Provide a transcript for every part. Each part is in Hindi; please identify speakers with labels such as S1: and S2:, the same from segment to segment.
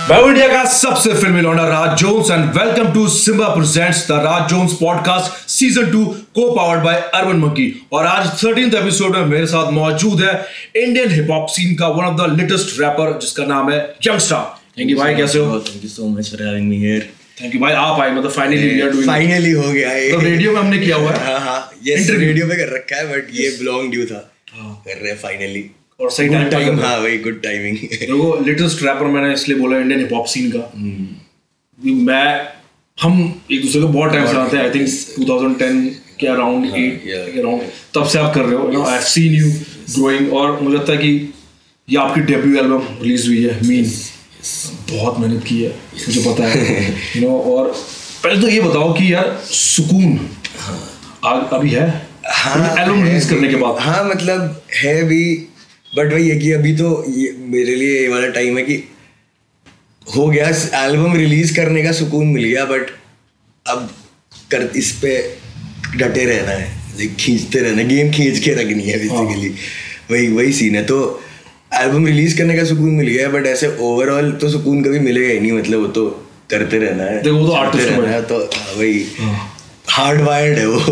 S1: मैं इंडिया का सबसे फिल्मी लौंडा Raj Jones and welcome to Simba presents the Raj Jones podcast season 2 को पावर्ड बाय अर्बन मंकी। और आज 13th एपिसोड में मेरे साथ मौजूद है इंडियन हिप हॉप सीन का one of the latest rapper जिसका नाम है यंगस्टर। थैंक यू भाई, कैसे हो?
S2: Thank you so much for having me here.
S1: Thank you भाई, आप आए, मतलब finally we are doing,
S2: finally हो गया ये।
S1: तो रेडियो में हमने किया हुआ है।
S2: हां हां, ये रेडियो पे कर रखा है बट ये ब्लॉग ड्यू था। कर रहे हैं फाइनली, और
S1: सही टाइम।
S2: हाँ भाई, गुड टाइमिंग।
S1: देखो लेटेस्ट रैपर मैंने इसलिए बोला इंडियन हिप हॉप सीन का। हम एक दूसरे को बहुत टाइम से आते हैं, आई थिंक 2010 के अराउंड 8 के अराउंड, तब से आप कर रहे हो। I have seen you growing, और मुझे लगता है कि ये आपकी डेब्यू एल्बम रिलीज हुई है मीन। बहुत मेहनत की है, मुझे पता है। और पहले तो ये बताओ कि यार सुकून अभी है एल्बम रिलीज करने के बाद?
S2: हाँ मतलब है भी, बट वही है कि अभी तो ये मेरे लिए ये वाला टाइम है कि हो गया, एल्बम रिलीज करने का सुकून मिल गया, बट अब इस पे डटे रहना है, खींचते रहना, गेम खींच के रखनी है बेसिकली। वही सीन है। तो एल्बम रिलीज करने का सुकून मिल गया, बट ऐसे ओवरऑल तो सुकून कभी मिलेगा ही नहीं, मतलब वो तो करते रहना है,
S1: वो तो आर्टिस्ट
S2: रहना है, तो वही हार्ड वायर्ड है वो।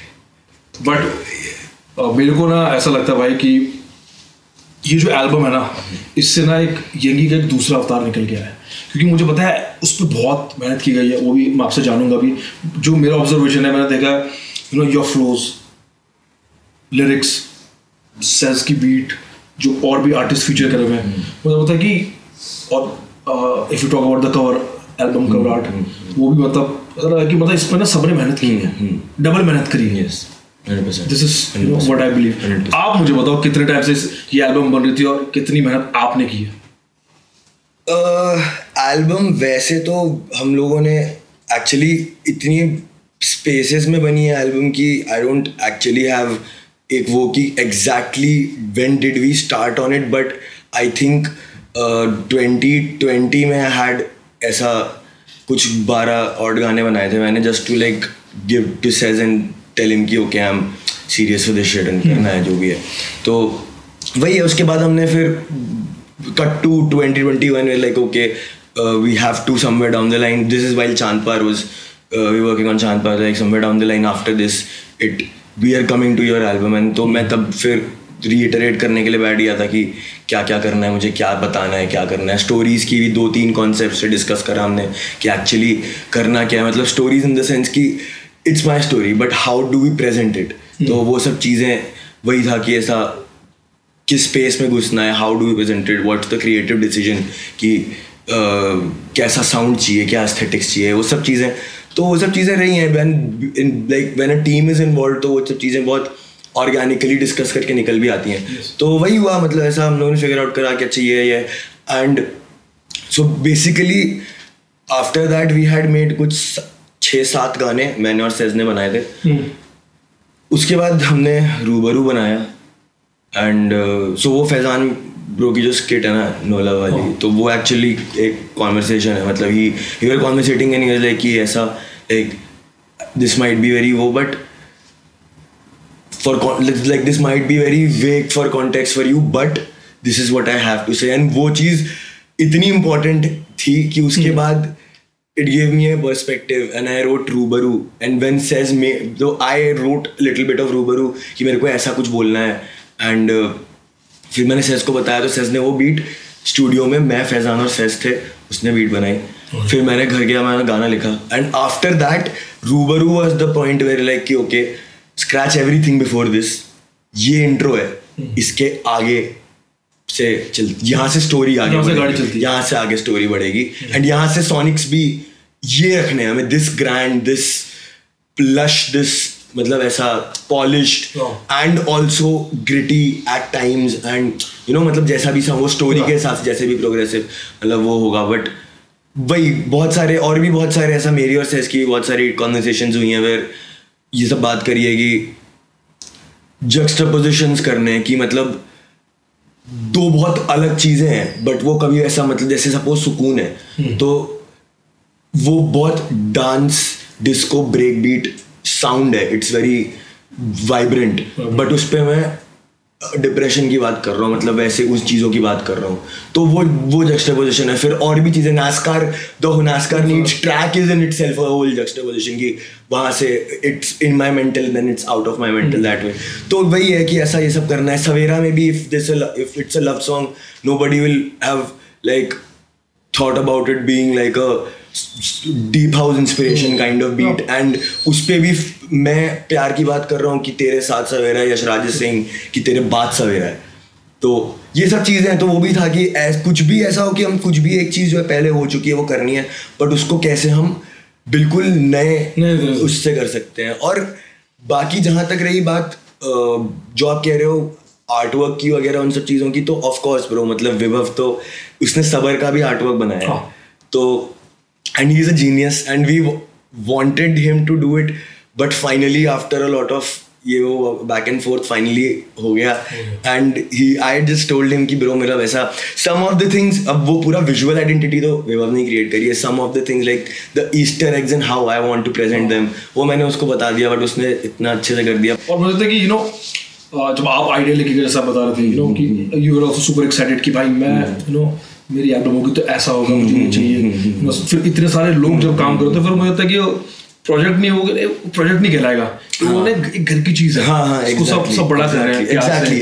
S1: बट मेरे को ना ऐसा लगता है भाई कि ये जो एल्बम है ना, इससे ना एक यंगी का एक दूसरा अवतार निकल गया है, क्योंकि मुझे पता है उस पर बहुत मेहनत की गई है। वो भी मैं आपसे जानूंगा भी, जो मेरा ऑब्जर्वेशन है, मैंने देखा है योर फ्लोज, लिरिक्स, सेंस की बीट, जो और भी आर्टिस्ट फीचर करे हुए हैं, मुझे पता है कि, और if you talk about the cover, album cover art, वो भी मतलब इस पर ना सबने मेहनत की है, डबल मेहनत करी है। This is what I believe. आप मुझे बताओ कितने टाइम से ये एल्बम बन रही थी और कितनी मेहनत आपने की है?
S2: एल्बम वैसे तो हम लोगों ने एक्चुअली इतनी स्पेसेस में बनी है एल्बम की, आई डोंट एक्चुअली हैव एक वो कि exactly when did we start on it, but I think 2020 में आई हैड ऐसा कुछ 12 और गाने बनाए थे मैंने, just to like give to Sez and tell him कि okay I am serious for this shit and करना है जो भी है। तो वही है। उसके बाद हमने फिर कट टू 2021 में like okay we have to somewhere down the line, this is while Chandpar was we working on Chandpar, like somewhere down the line after this it we are coming to your album. And तो मैं तब फिर रीइटरेट करने के लिए बैठ गया था कि क्या क्या करना है, मुझे क्या बताना है, क्या करना है। स्टोरीज़ की भी 2-3 कॉन्सेप्ट से डिस्कस करा हमने कि एक्चुअली करना क्या है, मतलब स्टोरीज इन द सेंस कि it's my story but how do we present it. तो वो सब चीज़ें वही था कि ऐसा किस स्पेस में घुसना है, how do we present it, what's the creative decision कि कैसा साउंड चाहिए, क्या एस्थेटिक्स चाहिए, वो सब चीज़ें। तो वो सब चीज़ें रही हैं when a team is involve, तो वो सब चीज़ें बहुत ऑर्गेनिकली डिस्कस करके निकल भी आती हैं। तो वही हुआ, मतलब ऐसा हम लोगों ने फिगर आउट करा कि अच्छा ये and so basically after that we had made कुछ 6-7 गाने मैंने और सेज ने बनाए थे। उसके बाद हमने रूबरू बनाया एंड सो वो फैजान ब्रो की जो स्किट है ना नोला वाली, तो वो एक्चुअली एक कॉन्वर्सेशन है, मतलब he were conversating and he was like कि ऐसा like this might be very वो, but for like this might be very vague for context for you, but this is what I have to say. And वो चीज़ इतनी इम्पोर्टेंट थी कि उसके बाद it gave me a perspective and I wrote Rubaru, and when says me, though I wrote little bit of Rubaru कि मेरे को ऐसा कुछ बोलना है, and फिर मैंने सेज को बताया, तो सेज ने वो बीट स्टूडियो में, मैं फैजान और सेज थे, उसने बीट बनाई। फिर मैंने घर गया, मैंने गाना लिखा, and after that Rubaru was the point where like कि okay scratch everything before this, ये इंट्रो है, इसके आगे से चल, यहाँ से स्टोरी आगे बढ़ेगी, यहाँ से आगे स्टोरी बढ़ेगी, एंड यहाँ से सॉनिक्स भी ये रखने हैं हमें, this grand, this plush, this मतलब ऐसा polished and also gritty at times, and you know मतलब जैसा भी वो स्टोरी के हिसाब से जैसे भी प्रोग्रेसिव मतलब वो होगा। बट वही बहुत सारे और भी बहुत सारे ऐसा मेरी और सेज की बहुत सारी कॉन्वर्सेशंस हुई हैं वेयर ये सब बात करी है कि जक्सटापोजिशंस करने की, मतलब दो बहुत अलग चीज़ें हैं बट वो कभी ऐसा, मतलब जैसे सपोज सुकून है तो वो बहुत dance disco break beat sound है, इट्स वेरी वाइब्रेंट, बट उस पर मैं डिप्रेशन की बात कर रहा हूँ, मतलब ऐसे उस चीज़ों की बात कर रहा हूँ, तो वो जक्सटापोजिशन है. फिर और भी चीज़ें, NASCAR needs track is in itself a whole juxtaposition की वहाँ से it's in my mental then it's out of my mental that way. तो वही है कि ऐसा ये सब करना है. सवेरा में भी if it's a love song nobody will have like thought about it being like a deep house inspiration kind of beat, and उस पे भी मैं प्यार की बात कर रहा हूँ कि तेरे साथ सवेरा है, यशराज सिंह कि तेरे बाद सवेरा है. तो ये सब चीज़ें हैं. तो वो भी था कि कुछ भी ऐसा हो कि हम कुछ भी एक चीज़ जो है पहले हो चुकी है वो करनी है, बट उसको कैसे हम बिल्कुल नए उससे कर सकते हैं. और बाकी जहाँ तक रही बात जो आप कह रहे हो आर्टवर्क की वगैरह उन सब चीज़ों की, तो ऑफ कोर्स ब्रो, मतलब विभव तो उसने सबर का भी आर्टवर्क बनाया है. तो and he is a genius and we wanted him to do it, but finally after a lot of ये वो बैक एंड फोर्थ फाइनली हो गया. And I just told him कि ब्रो मेरा वैसा सम ऑफ द थिंग्स, अब वो पूरा विजुअल आइडेंटिटी तो विभव ने क्रिएट करी है. Some of the things like the Easter eggs and how I want to present them, वो मैंने उसको बता दिया, बट उसने इतना अच्छे से कर दिया.
S1: और मुझे लगता है कि जब आप आइडिया लेके जैसा बता रहे थे कि you were also super excited कि भाई मैं मेरी एल्बम होगी तो ऐसा होगा, मुझे ये चाहिए. फिर इतने सारे लोग जब काम करते फिर मुझे लगता है कि प्रोजेक्ट नहीं होगा, प्रोजेक्ट नहीं कहलाएगा, वो एक घर की चीज है. उसको सब बड़ा कर रहे हैं.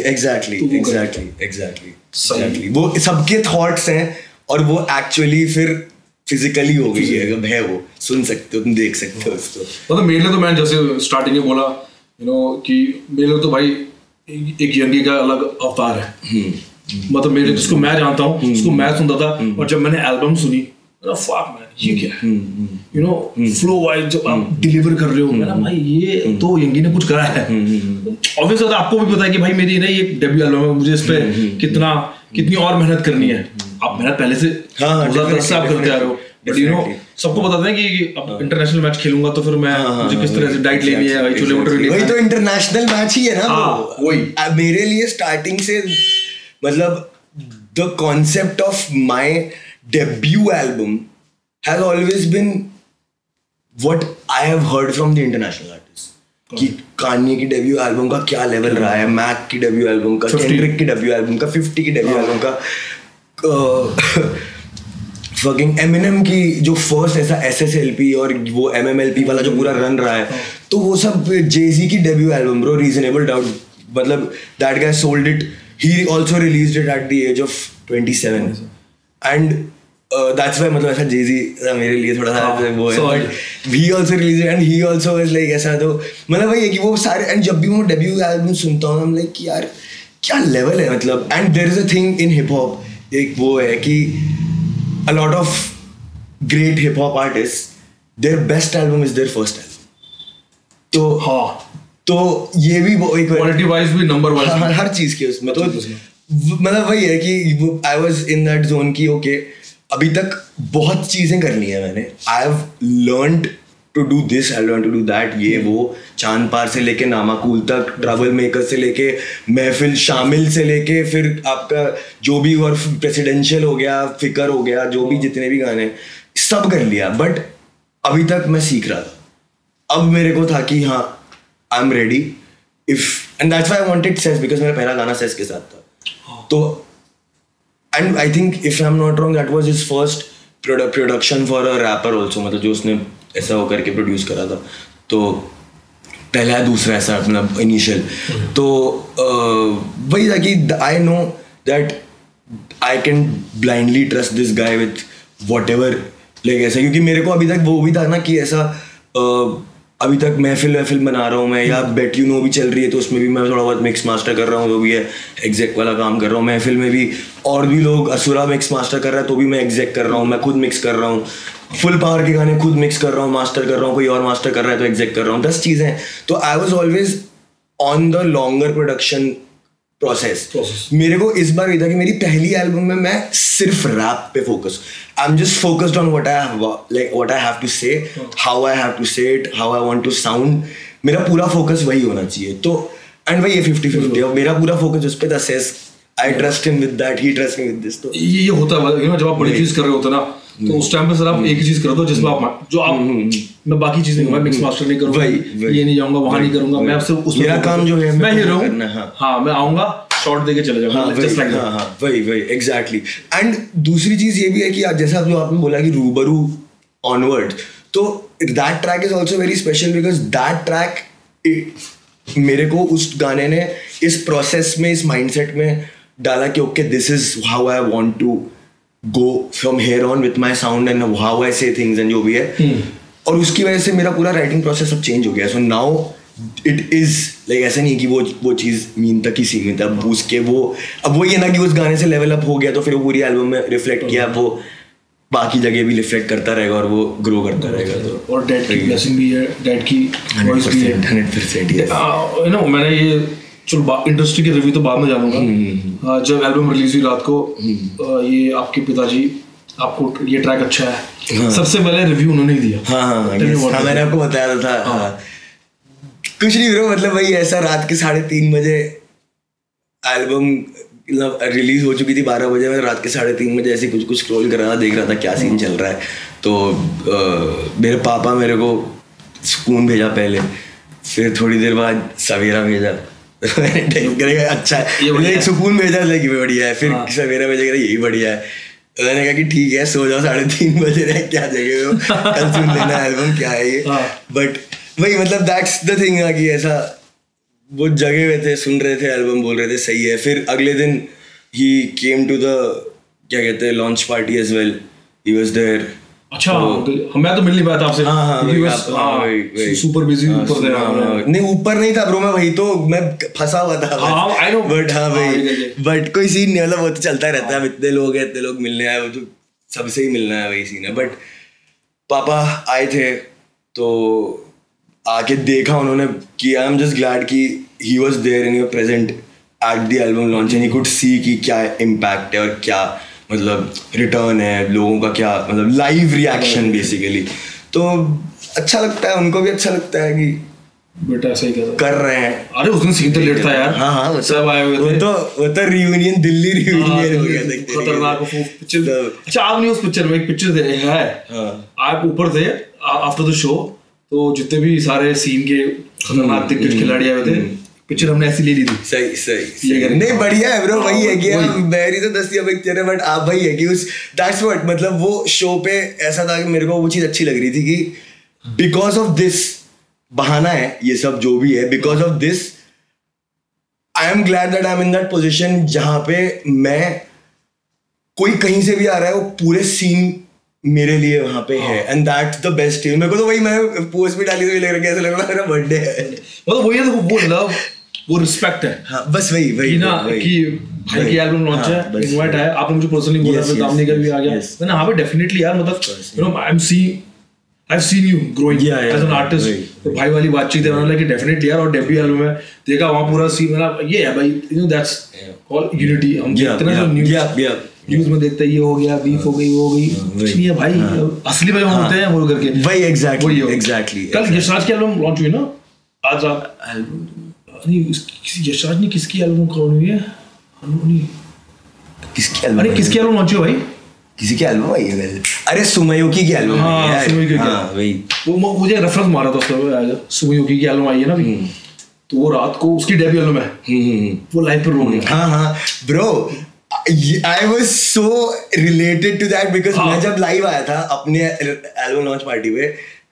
S2: एग्जैक्टली वो सबके थॉट्स हैं और वो एक्चुअली फिर फिजिकली हो गई है. अब है वो सुन सकते हो, तुम देख सकते हो उसको.
S1: मतलब मेरे लिए तो मैंने जैसे स्टार्टिंग में बोला कि मेरे लिए तो भाई एक यंगी का अलग अवतार है. मतलब मेरे जिसको मैं जानता हूँ उसको मैं सुनता था, और जब मैंने एल्बम सुनी फक मैन ये क्या है, फ्लो वाइज जब आप डिलीवर कर रहे हो, मैंने भाई ये तो यंगी ने कुछ करा है. ऑब्वियसली आपको भी पता है कि भाई मेरी ना ये डेब्यू एल्बम है, मुझे इस पे कितनी और मेहनत करनी है. आप मेहनत पहले से 2010 से आप करते आ रहे हो, बट सबको बताते हैं कि अब इंटरनेशनल मैच खेलूंगा तो फिर मैं मुझे किस तरह से डाइट लेनी है, छोले मटर लेनी है.
S2: वही तो इंटरनेशनल मैच ही है ना. वही मेरे लिए स्टार्टिंग से, मतलब the concept of my debut album has always been what I have heard from the international artist, कि कान्ये की डेब्यू एल्बम का क्या लेवल रहा है, मैक की डेब्यू एल्बम का, केंड्रिक की डेब्यू एल्बम का, 50 की डेब्यू एल्बम का, फकिंग एमिनेम की जो फर्स्ट ऐसा SSLP और वो MMLP वाला जो पूरा रन रहा है, तो वो सब Jay-Z की debut album bro, reasonable doubt, मतलब that guy sold it. He also released it at the age of 27 and that's why, मतलब ऐसा Jay-Z मेरे लिए थोड़ा सा वो है, but he also released and he also was like ऐसा. तो मतलब वही है कि वो सारे, एंड जब भी मैं डेब्यू एल्बम सुनता हूँ, आई एम लाइक कि यार क्या लेवल है, मतलब. And there is a thing in hip hop, एक वो है कि a lot of great hip hop artists, their best album is their first album. तो ये भी एक
S1: क्वालिटी वाइज भी नंबर वाइज
S2: हर चीज के उसमें, तो मतलब वही है कि I was in that zone की ओके अभी तक बहुत चीजें कर ली है मैंने. I have learned to do this, I learn to do that, ये वो चांद पार से लेके नामाकूल तक, ट्रबल मेकर से लेके महफिल शामिल से लेके फिर आपका जो भी, और प्रेसिडेंशियल हो गया, फिकर हो गया, जो भी जितने भी गाने सब कर लिया. बट अभी तक मैं सीख रहा था. अब मेरे को था कि हाँ I am ready if, and that's why I wanted Sez, because मेरा पहला गाना सेस के साथ था. तो and I think if I am not wrong that was his first production for a rapper also, मतलब जो उसने ऐसा हो करके प्रोड्यूस करा था. तो पहला दूसरा ऐसा अपना इनिशियल. तो वही था कि I know that I can blindly trust this guy with whatever, like ऐसा, क्योंकि मेरे को अभी तक वो भी था ना कि ऐसा अभी तक महफिल बना रहा हूँ मैं, या बेट यू नो भी चल रही है, तो उसमें भी मैं थोड़ा बहुत मिक्स मास्टर कर रहा हूँ, जो भी है एग्जैक्ट वाला काम कर रहा हूँ. महफिल में भी और भी लोग, असुरा मिक्स मास्टर कर रहा है तो भी मैं एग्जैक्ट कर रहा हूँ, मैं खुद मिक्स कर रहा हूँ, फुल पावर के गाने खुद मिक्स कर रहा हूँ, मास्टर कर रहा हूँ, कोई और मास्टर कर रहा है तो एग्जैक्ट कर रहा हूँ, 10 चीज़ें. तो I was always on the longer production process. मेरे को इस बार ये था कि मेरी पहली एल्बम में मैं सिर्फ रैप पे focus, I am just focused on what I have to say, how I have to say it, how I want to sound. मेरा पूरा फोकस वही होना चाहिए. तो एंड वही 50-50, और मेरा पूरा फोकस उस पे था. Sez I trust him with that, he trust me with this. तो
S1: ये होता है जब आप बड़ी चीज कर रहे होते ना, तो उस टाइम पे सर आप एक ही चीज करो, जिसमें आप जो आप मैं बाकी चीजें मैं मिक्स मास्टर नहीं करूंगा, ये नहीं जाऊंगा, वहां नहीं करूंगा, मैं आपसे उस
S2: मेरा काम जो है
S1: मैं ही रहूं. हाँ मैं आऊंगा, शॉट देके चले जाओ, जस्ट लाइक
S2: हाँ वही एग्जैक्टली। एंड दूसरी चीज ये भी है कि जैसा जो आपने बोला कि रूबरू ऑनवर्ड, तो that track is also very special because that track मेरे को उस गाने ने इस प्रोसेस में, इस माइंडसेट में डाला कि okay this is how I want to go from here on with my sound and how I say things and जो भी है। और उसकी वजह से मेरा पूरा राइटिंग प्रोसेस अब चेंज हो गया। So now it is like ऐसा नहीं कि वो चीज़ मीन तक ही सीमित है। अब उसके अब वो ये ना कि उस गाने से लेवल अप हो गया तो फिर वो पूरी एल्बम में रिफ्लेक्ट किया, वो बाकी जगह भी रिफ्लेक्ट करता रहेगा और वो ग्रो करता रहेगा। तो
S1: और डैड की ब्लेसिंग भी है, डैड की वॉइस भी है
S2: 100%।
S1: यू नो मैंने ये चलो इंडस्ट्री के रिव्यू तो बाद में जानूंगा। जब एल्बम रिलीज हुई रात को, ये आपके पिताजी आपको ये ट्रैक अच्छा है सबसे पहले रिव्यू उन्होंने ही दिया।
S2: हाँ मैंने आपको बताया था। कुछ नहीं ब्रो, मतलब वही ऐसा रात के 3:30 बजे एल्बम मतलब रिलीज हो चुकी थी 12 बजे, मैं रात के 3:30 बजे ऐसे कुछ स्क्रॉल कर रहा था, देख रहा था क्या सीन चल रहा है। तो मेरे पापा मेरे को सुकून भेजा पहले, फिर थोड़ी देर बाद सवेरा भेजा। मैंने टाइप करेगा अच्छा है, एक सुकून भेजा था कि बढ़िया है, फिर सवेरा भेजा करेगा यही बढ़िया है। मैंने कहा कि ठीक है सो जाओ, 3:30 बजे रहे क्या जगह हो, कल सुन लेना एल्बम क्या है ये। बट वही मतलब दैट्स द थिंग कि ऐसा वो जगे हुए थे, सुन रहे थे एल्बम, बोल रहे थे सही है। फिर अगले दिन ही केम टू द क्या कहते हैं launch party as well, he was there.
S1: अच्छा मैं तो मिल नहीं पाया था आपसे, सुपर बिजी ऊपर थे।
S2: नहीं ऊपर नहीं था ब्रो, मैं वही तो मैं फंसा हुआ था।
S1: आई नो
S2: बट हाँ भाई, बट कोई सीन नहीं, मतलब वो तो चलता रहता है। अब इतने लोग हैं, इतने लोग मिलने आए, वो तो सबसे ही मिलना है, वही सीन है। बट पापा आए थे तो आके देखा उन्होंने कि आई एम जस्ट ग्लैड कि he was there and you are present at the album launch and he could see कि क्या इम्पैक्ट है और क्या मतलब रिटर्न है लोगों का, क्या मतलब लाइव रिएक्शन बेसिकली। तो अच्छा लगता है, उनको भी अच्छा लगता है कि
S1: बेटा सही
S2: कर रहे हैं।
S1: अरे उस दिन सीन तो लेट था यार।
S2: हाँ
S1: सब आए हुए थे।
S2: वो तो रियूनियन, दिल्ली रियूनियन हो गया था,
S1: खतरनाक पिक्चर। अच्छा आप नहीं उस पिक्चर में, एक पिक्चर थे है आप ऊपर थे आफ्टर द शो, तो जितने भी सारे सीन के खतरनाक दिग्गज खिलाड़ी आए हुए थे, पिक्चर हमने ऐसी ले ली थी।
S2: सही नहीं बढ़िया है ब्रो, वही है कि मेरी तो 10 पिक्चर है, बट आप वही है कि उस दैट्स व्हाट मतलब वो शो पे ऐसा था कि मेरे को वो चीज अच्छी लग रही थी कि बिकॉज ऑफ दिस बहाना है ये सब जो भी है, because of this I am glad that I am in that position जहां पे मैं कोई कहीं से भी आ रहा है वो पूरे सीन मेरे लिए वहां पे है and that's the best thing. मेरे को तो वही मैं पोस्ट भी डाली तो लग रहा कैसे लग रहा मेरा बर्थडे है, मतलब
S1: वही है वो लव वो रिस्पेक्ट है।
S2: हाँ बस वही
S1: ना कि भाई की एल्बम लॉन्च है, इनवाइट है, आपने मुझे पर्सनली बोला था, दामनी का भी आ गया, मैंने हाँ पे डेफिनेटली यार मतलब you know I've seen you growing as an artist। तो भाई वाली बातचीत है, मैंने लगा डेफिनेटली यार। और डेब्यू एल्बम में देखा वहाँ पूरा सीन मेरा ये है भाई, you know that's call unity. हम देखते हैं जो न्यूज़ में देखते हैं ये हो गया, बीफ हो गई, वो हो गई, कुछ नहीं है भाई, असली भाई होते हैं वो करके
S2: वही एग्जैक्टली।
S1: कल यशराज की एल्बम लॉन्च हुई ना, आज रात नहीं किसी यशराज ने किसकी एल्बम कौन हुई है,
S2: किसकी एल्बम,
S1: अरे किसकी एल्बम लॉन्च हुई भाई,
S2: किसी की एल्बम आई है? अरे सुमयोकी की एल्बम है।
S1: हाँ वही वो मुझे रेफरेंस मारा था उसका, सुमयोकी की एल्बम आई है ना अभी, तो वो रात को उसकी डेब्यू एल्बम है, वो लाइव पर रो गया।
S2: हाँ bro I was so related to that because मैं जब लाइव आया था अपने एल्बम लॉन्च पार्टी पे,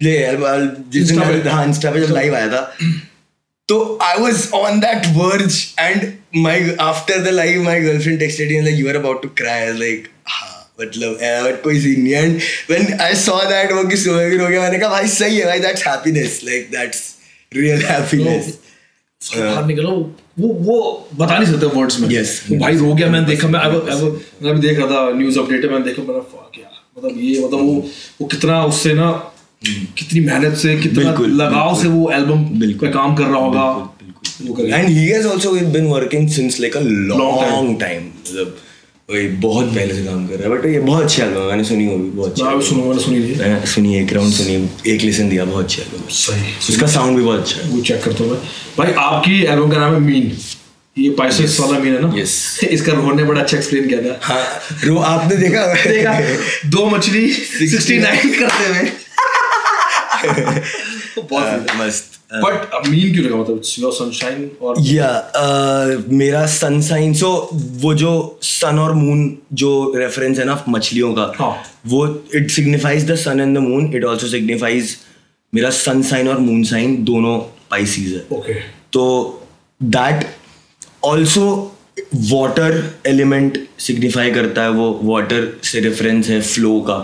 S2: इंस्टा पे जब लाइव आया था, तो I was on that verge and after the live my girlfriend texted me like you are about to cry. I was like मतलब कोई सीन नहीं। And when I saw that वो कि सुमयोकी हो गया, मैंने कहा भाई सही है भाई, that's happiness, like that's real happiness.
S1: बाहर निकलो वो बता नहीं सकते वर्ड्स में।
S2: यस
S1: भाई रो गया, मैंने देखा, मैं अभी देख रहा था न्यूज़ अपडेट, मैंने देखा, मैंने फक यार मतलब ये मतलब वो कितना उससे ना कितनी मेहनत से कितना लगाव से वो एल्बम पे काम कर रहा होगा।
S2: And he has also been working since like a long time, मतलब वही बहुत पहले से काम कर रहा है। बट ये बहुत अच्छी एल्बम, मैंने सुनी होगी, बहुत अच्छी। मैंने सुनी एक राउंड सुनी, एक लिसन दिया, बहुत अच्छी एल्बम,
S1: सही,
S2: उसका साउंड भी बहुत अच्छा है।
S1: वो चेक करता हूँ मैं भाई। आपकी एल्बम का नाम है मीन, ये पाइसेस वाला मीन है ना?
S2: यस।
S1: इसका रोहन ने बड़ा अच्छा एक्सप्लेन किया था।
S2: हाँ आपने देखा
S1: 2 मछली 69 करते हुए बहुत
S2: मस्त।
S1: बट मीन क्यों लगा, मतलब इट्स योर सनशाइन और
S2: मेरा सनशाइन, सो वो जो सन और मून जो रेफरेंस है ना मछलियों का, वो it signifies the sun and the moon, it also signifies मेरा सन साइन और मून साइन दोनों पाइसीज है.
S1: ओके,
S2: तो that also water element signify करता है, वो वाटर से रेफरेंस है फ्लो का,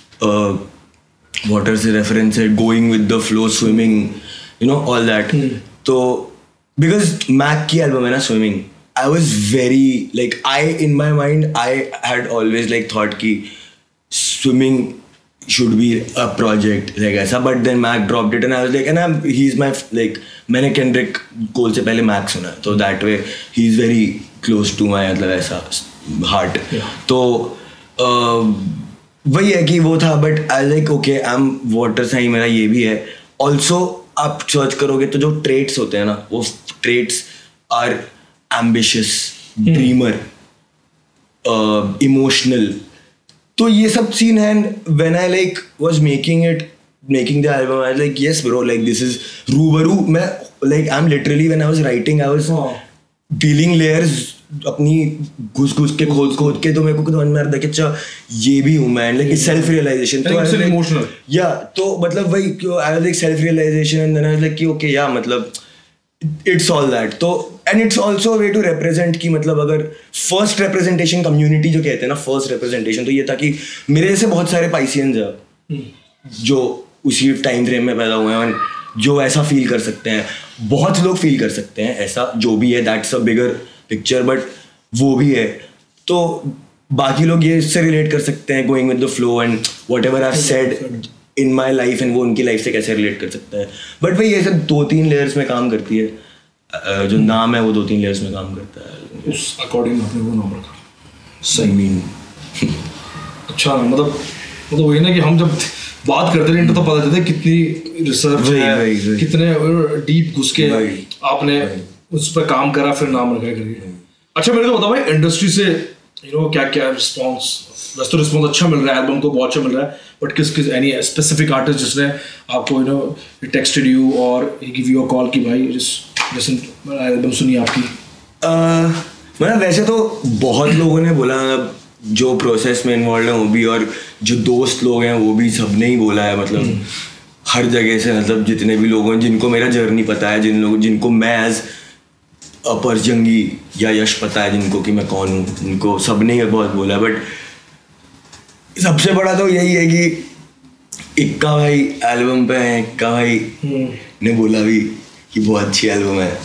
S2: वाटर से रेफरेंस है going with the flow, swimming, you know all that. तो बिकॉज मैक की एल्बम है ना swimming, I was very like I in my mind I had always like thought कि swimming should be a project like ऐसा, but then Mac dropped it and I was like, and he's my like, मैंने Kendrick Cole से पहले Mac सुना, तो that way he's very close to my मतलब ऐसा heart. तो वही है कि वो था, but I was like okay I'm water sign, मेरा ये भी है. Also आप सर्च करोगे तो जो traits होते हैं ना, वो traits are ambitious, dreamer, emotional. तो ये सब सीन है. When I like was making the album I like yes bro, like this is Roobaru. मैं like I am literally when I was writing I was peeling layers अपनी घुस के खोद के, तो मेरे को समझ में आ रहा था कि अच्छा ये भी हूँ मैं, लाइक सेल्फ रियलाइजेशन. तो
S1: इमोशनल
S2: या तो मतलब वही I was like self realisation and then I was like कि ओके या मतलब इट्स ऑल दैट. तो and it's also way to represent की मतलब अगर फर्स्ट रिप्रेजेंटेशन कम्युनिटी जो कहते हैं ना, फर्स्ट रिप्रेजेंटेशन, तो ये था कि मेरे जैसे बहुत सारे पाइसियंस हैं जो उसी टाइम फ्रेम में पैदा हुए हैं, जो ऐसा फील कर सकते हैं. बहुत लोग फील कर सकते हैं ऐसा, जो भी है that's a bigger picture, but वो भी है. तो बाकी लोग ये इससे रिलेट कर सकते हैं, going with the flow and whatever I said in my life, and वो उनकी लाइफ से कैसे रिलेट कर सकता है. बट भाई ये सब 2-3 लेयर्स में काम करती है. जो नाम है वो 2-3 लेयर्स में काम करता है.
S1: उस अकॉर्डिंग आपने वो नाम रखा.
S2: सही मीन
S1: अच्छा, मतलब वही ना कि हम जब बात करते रहे तो पता चलता है कितनी रिसर्च है, कितने डीप घुस के आपने उस पर काम करा, फिर नाम रखा करके. अच्छा मेरे को बताओ भाई, इंडस्ट्री से यू नो क्या क्या रिस्पॉन्स? वैसे तो रिस्पॉन्स अच्छा मिल रहा है, एल्बम को बहुत अच्छा मिल रहा है, बट किस एनी स्पेसिफिक आर्टिस्ट जिसने आपको यू नो टेक्स्टेड यू और गिव यू अ कॉल कि भाई जैसे एल्बम सुनी आपकी?
S2: मतलब वैसे तो बहुत लोगों ने बोला, जो प्रोसेस में इन्वॉल्व है वो भी, और जो दोस्त लोग हैं वो भी, सबने ही बोला है. मतलब हर जगह से, मतलब जितने भी लोग हैं जिनको मेरा जर्नी पता है, जिनको मैं एज अपर जंगी या यश पता है, जिनको कि मैं कौन हूँ, उनको सबने ही बहुत बोला है. बट सबसे बड़ा तो यही है कि इक्का भाई एल्बम पे है, इक्का भाई ने बोला भी कि बहुत अच्छी एल्बम है.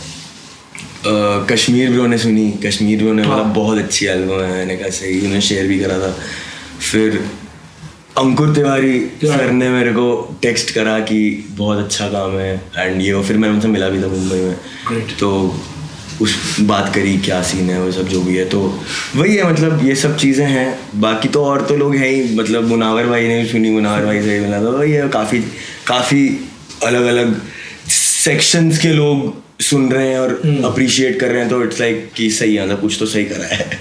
S2: कश्मीर ब्रो ने सुनी, कश्मीर ब्रो ने बोला बहुत अच्छी एल्बम है. मैंने कहा सही, उन्हें शेयर भी करा था. फिर अंकुर तिवारी सर ने मेरे को टेक्स्ट करा कि बहुत अच्छा काम है एंड ये, फिर मैं उनसे मिला भी था मुंबई में. तो उस बात करी क्या सीन है वो सब जो भी है. तो वही है, मतलब ये सब चीज़ें हैं. बाकी तो और तो लोग हैं ही, मतलब मुनावर भाई ने भी सुनी, मुनावर भाई से मिला. तो वही है, काफ़ी अलग अलग सेक्शंस के लोग सुन रहे हैं और अप्रिशिएट कर रहे हैं. तो इट्स लाइक कि सही है, कुछ तो सही करा है.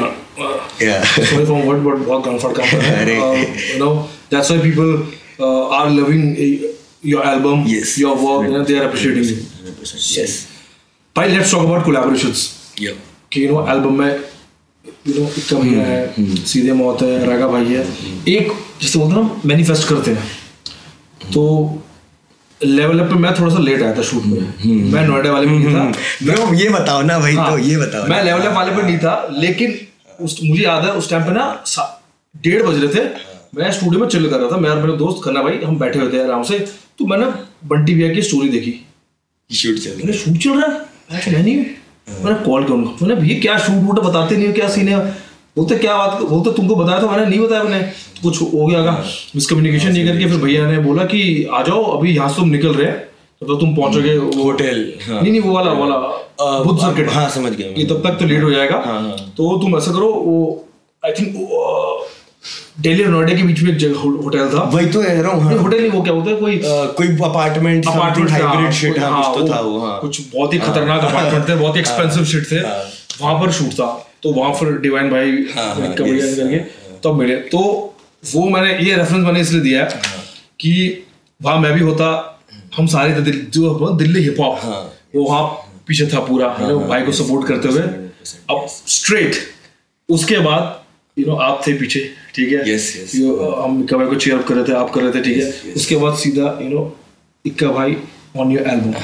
S1: Sorry for what, but बहुत comfort का है. You know that's why people are loving your album,
S2: yes,
S1: your work, you know, they are appreciating you.
S2: 100%. Yes.
S1: भाई let's talk about collaborations.
S2: Yeah.
S1: कि you know album में you know इक्का भैया है, सीधे मौत है, रागा भाई है. एक जैसे बोलते हैं ना मैनिफेस्ट करते हैं, तो लेवल अप पे मैं थोड़ा सा लेट आया था शूट में. मैं नोएडा वाले में नहीं था.
S2: ब्रो ये बताओ ना भाई. तो ये बताओ.
S1: मैं लेवल अप वाले पे नहीं था, लेकिन मुझे याद है उस टाइम पे ना 1:30 बज रहे थे. मैं स्टूडियो में चिल कर रहा था, मैं और मेरे दोस्त खन्ना भाई, हम बैठे हुए थे आराम से. तो मैंने बंटी भैया की स्टोरी देखी, शूट चल रहा है. मैं नहीं, मैंने कॉल किया उनको, मैंने भैया क्या शूट वूट बताते नहीं हो, क्या सीन है? बोलते क्या बात, बोलते तुमको बताया था. मैंने नहीं बताया, मैंने कुछ हो गया का मिसकम्युनिकेशन नहीं करके. फिर भैया ने बोला कि आ जाओ अभी, यहाँ से तुम निकल रहे हैं तो तुम पहुंचोगे
S2: होटल.
S1: नहीं वो वाला बुद्ध सर्किट.
S2: हाँ समझ गया.
S1: कि तब तक तो लेट हो जाएगा. तो तुम ऐसा करो, वो आई थिंक दिल्ली और नोएडा के बीच में एक होटल था.
S2: वही तो कह रहा हूँ.
S1: होटल नहीं, वो क्या बोलता है, कोई
S2: अपार्टमेंट हाइब्रिड शिट, कुछ तो था वो.
S1: कुछ बहुत ही खतरनाक अपार्टमेंट थे, बहुत ही एक्सपेंसिव शिट थे. वहां पर शूट था. तो वहां पर डिवाइन भाई करके तब मिले. तो वो मैंने ये रेफरेंस मैंने इसलिए दिया कि वहां मैं भी होता, हम सारे थे जो दिल्ली हिप हॉप वो वहाँ पीछे था पूरा, भाई को सपोर्ट करते हुए। अब स्ट्रेट उसके बाद आप थे पीछे, ठीक है, हम इक्का भाई को चीयर अप कर रहे थे, आप कर रहे थे, ठीक है। उसके बाद सीधा इक्का भाई ऑन योर एल्बम,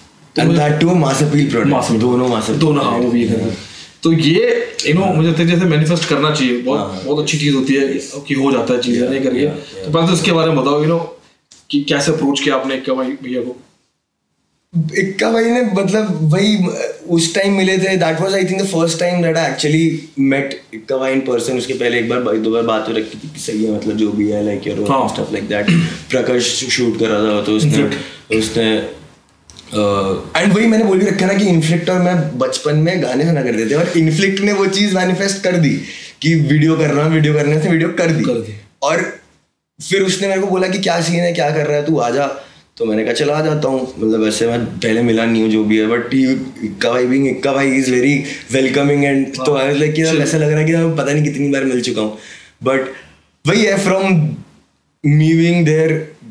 S1: दोनों, हाँ वो भी है। तो ये मुझे लगता है जैसे मैनिफेस्ट करना चाहिए, बहुत अच्छी चीज होती है कि हो जाता है चीजें नहीं करके। तो पहले तो इसके बारे में बताओ कि कैसे अप्रोच किया आपने इक्का भाई भैया को?
S2: इक्का भाई ने मतलब वही उस टाइम मिले थे, that was I think the first time that I actually met Ikka भाई इन पर्सन। उसके पहले एक बार 2 बार बात हो रखी थी कि सही है, मतलब जो भी है like your stuff like that. Prakash shoot कर रहा था तो उसने एंड वही मैंने बोल के रखा ना कि इन्फ्लिक्ट और मैं बचपन में गाने सुना करते थे, और इन्फ्लिक्ट ने वो चीज मैनिफेस्ट कर दी कि वीडियो करने से वीडियो कर दी। और फिर उसने मेरे को बोला कि क्या सीन है, क्या कर रहा है, तू आजा। तो मैंने कहा चला आ जाता हूँ, मतलब वैसे मैं पहले मिला नहीं हूँ जो भी है, बट इक्का भाई इज वेरी वेलकमिंग एंड तो आई वाज लाइक कि ऐसा लग रहा है कि मैं पता नहीं कितनी बार मिल चुका हूँ। बट वही है, from me being there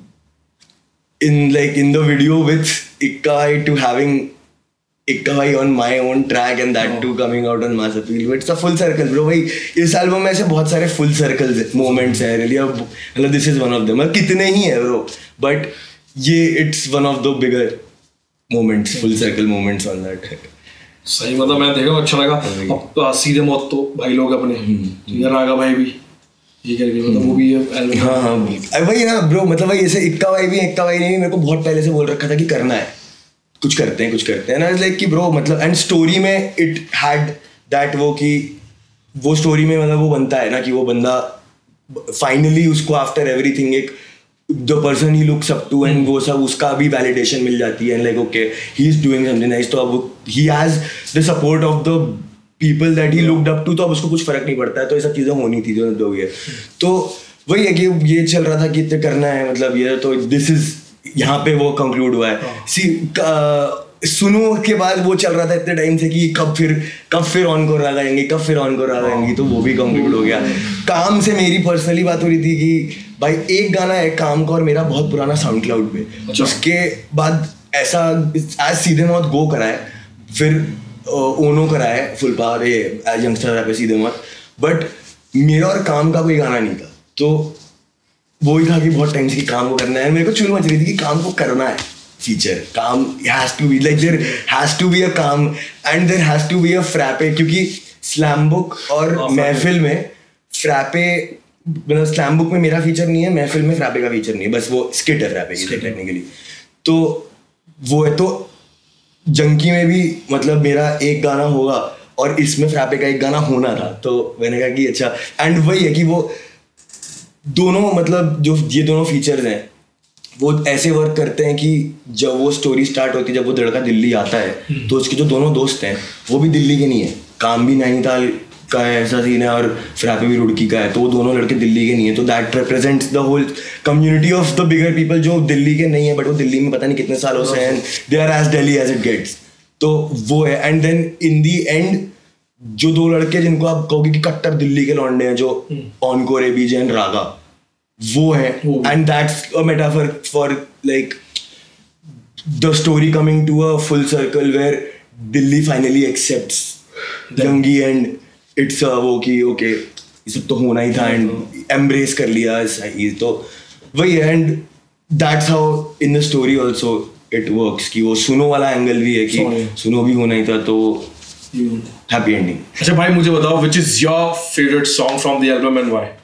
S2: in the video with Ikka Bhai to having Ikka Bhai on my own track and that too coming out on Mass Appeal, it's a full circle bro। भाई इस एल्बम में ऐसे बहुत सारे full circles moments हैं really, मतलब this is one of them। कितने ही है bro, but ये it's one of the bigger moments, full circle moments on that।
S1: सही, मतलब मैं देखा अच्छा लगा। अब सीधे मौत तो भाई लोग अपने रागा भाई भी ये करके, मतलब वो भी है।
S2: हाँ वही ना ब्रो, मतलब भाई ऐसे इक्का भाई ने भी मेरे को बहुत पहले से बोल रखा था कि करना है, कुछ करते हैं ना, लाइक कि ब्रो मतलब। एंड स्टोरी में इट हैड दैट वो कि वो स्टोरी में मतलब वो बनता है ना कि वो बंदा फाइनली उसको आफ्टर एवरीथिंग एक the person he looks up to and वो सब उसका भी वैलिडेशन मिल जाती है and like okay he is doing something nice. तो अब he has the support of the people that he looked up to, तो अब उसको कुछ फर्क नहीं पड़ता है। तो ये सब चीज़ें होनी थी जो भी है। तो वही है कि ये चल रहा था कि इतना करना है, मतलब ये तो दिस इज यहाँ पे वो कंक्लूड हुआ है। सुनो के बाद वो चल रहा था इतने टाइम से कि कब फिर ऑन को रहा जाएंगे, तो वो भी कंक्लूड हो गया। काम से मेरी पर्सनली बात हो रही थी कि भाई एक गाना है काम का और मेरा बहुत पुराना साउंड क्लाउड पे, उसके बाद ऐसा आज सीधे मौत गो करा है, फिर ओनो करा है full power as youngster rapper सीधे मौत, बट मेरा और काम का कोई गाना नहीं था। तो वो ही था कि बहुत टाइम से काम को करना है, मेरे को चुल मच रही थी कि काम को करना है फीचर, काम has to be like there has to be a काम and there has to be a frappe, क्योंकि स्लैम बुक और महफिल में फ्रैपे, मतलब स्लैम बुक में मेरा फीचर नहीं है, महफिल में फ्रैपे का फीचर नहीं है, बस वो स्किट है फ्रैपे की टेक्निकली। तो वो है, तो जंकी में भी मतलब मेरा एक गाना होगा और इसमें फ्रैपे का एक गाना होना था। तो मैंने कहा कि अच्छा, एंड वही है कि वो दोनों मतलब जो ये दोनों फीचर्स हैं वो ऐसे वर्क करते हैं कि जब वो स्टोरी स्टार्ट होती है, जब वो लड़का दिल्ली आता है तो उसके जो दोनों दोस्त हैं वो भी दिल्ली के नहीं है, काम भी नैनीताल का है ऐसा सीन है और फ्रैपे भी रुड़की का है, तो वो दोनों लड़के दिल्ली के नहीं है। तो that represents the whole community of the bigger people जो दिल्ली के नहीं है बट वो दिल्ली में पता नहीं कितने सालों से हैं, they are as Delhi as it gets. तो वो है, and then in the end जो दो लड़के जिनको आप कहोगे कि कट्टर दिल्ली के लौंडे हैं, जो ऑनकोर एबीजे एंड रागा, वो है, and that's a metaphor for like the story coming to a full circle where Delhi finally accepts जंगी एंड इट्स वो कि ओके ये सब तो होना ही था एंड एम्ब्रेस कर लिया सही। तो वही है, and that's how in the story also it works कि वो सुनो वाला एंगल भी है कि सुनो भी होना ही था, तो हैप्पी एंडिंग। अच्छा
S1: भाई मुझे बताओ which is your favourite song from the album and why?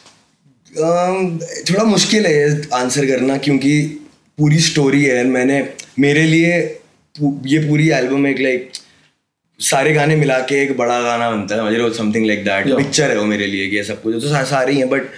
S2: थोड़ा मुश्किल है आंसर करना क्योंकि पूरी स्टोरी है, मैंने मेरे लिए ये पूरी एल्बम एक लाइक सारे गाने मिला के एक बड़ा गाना बनता है, मुझे समथिंग लाइक दैट पिक्चर है वो मेरे लिए कि सब कुछ तो सारे ही हैं, बट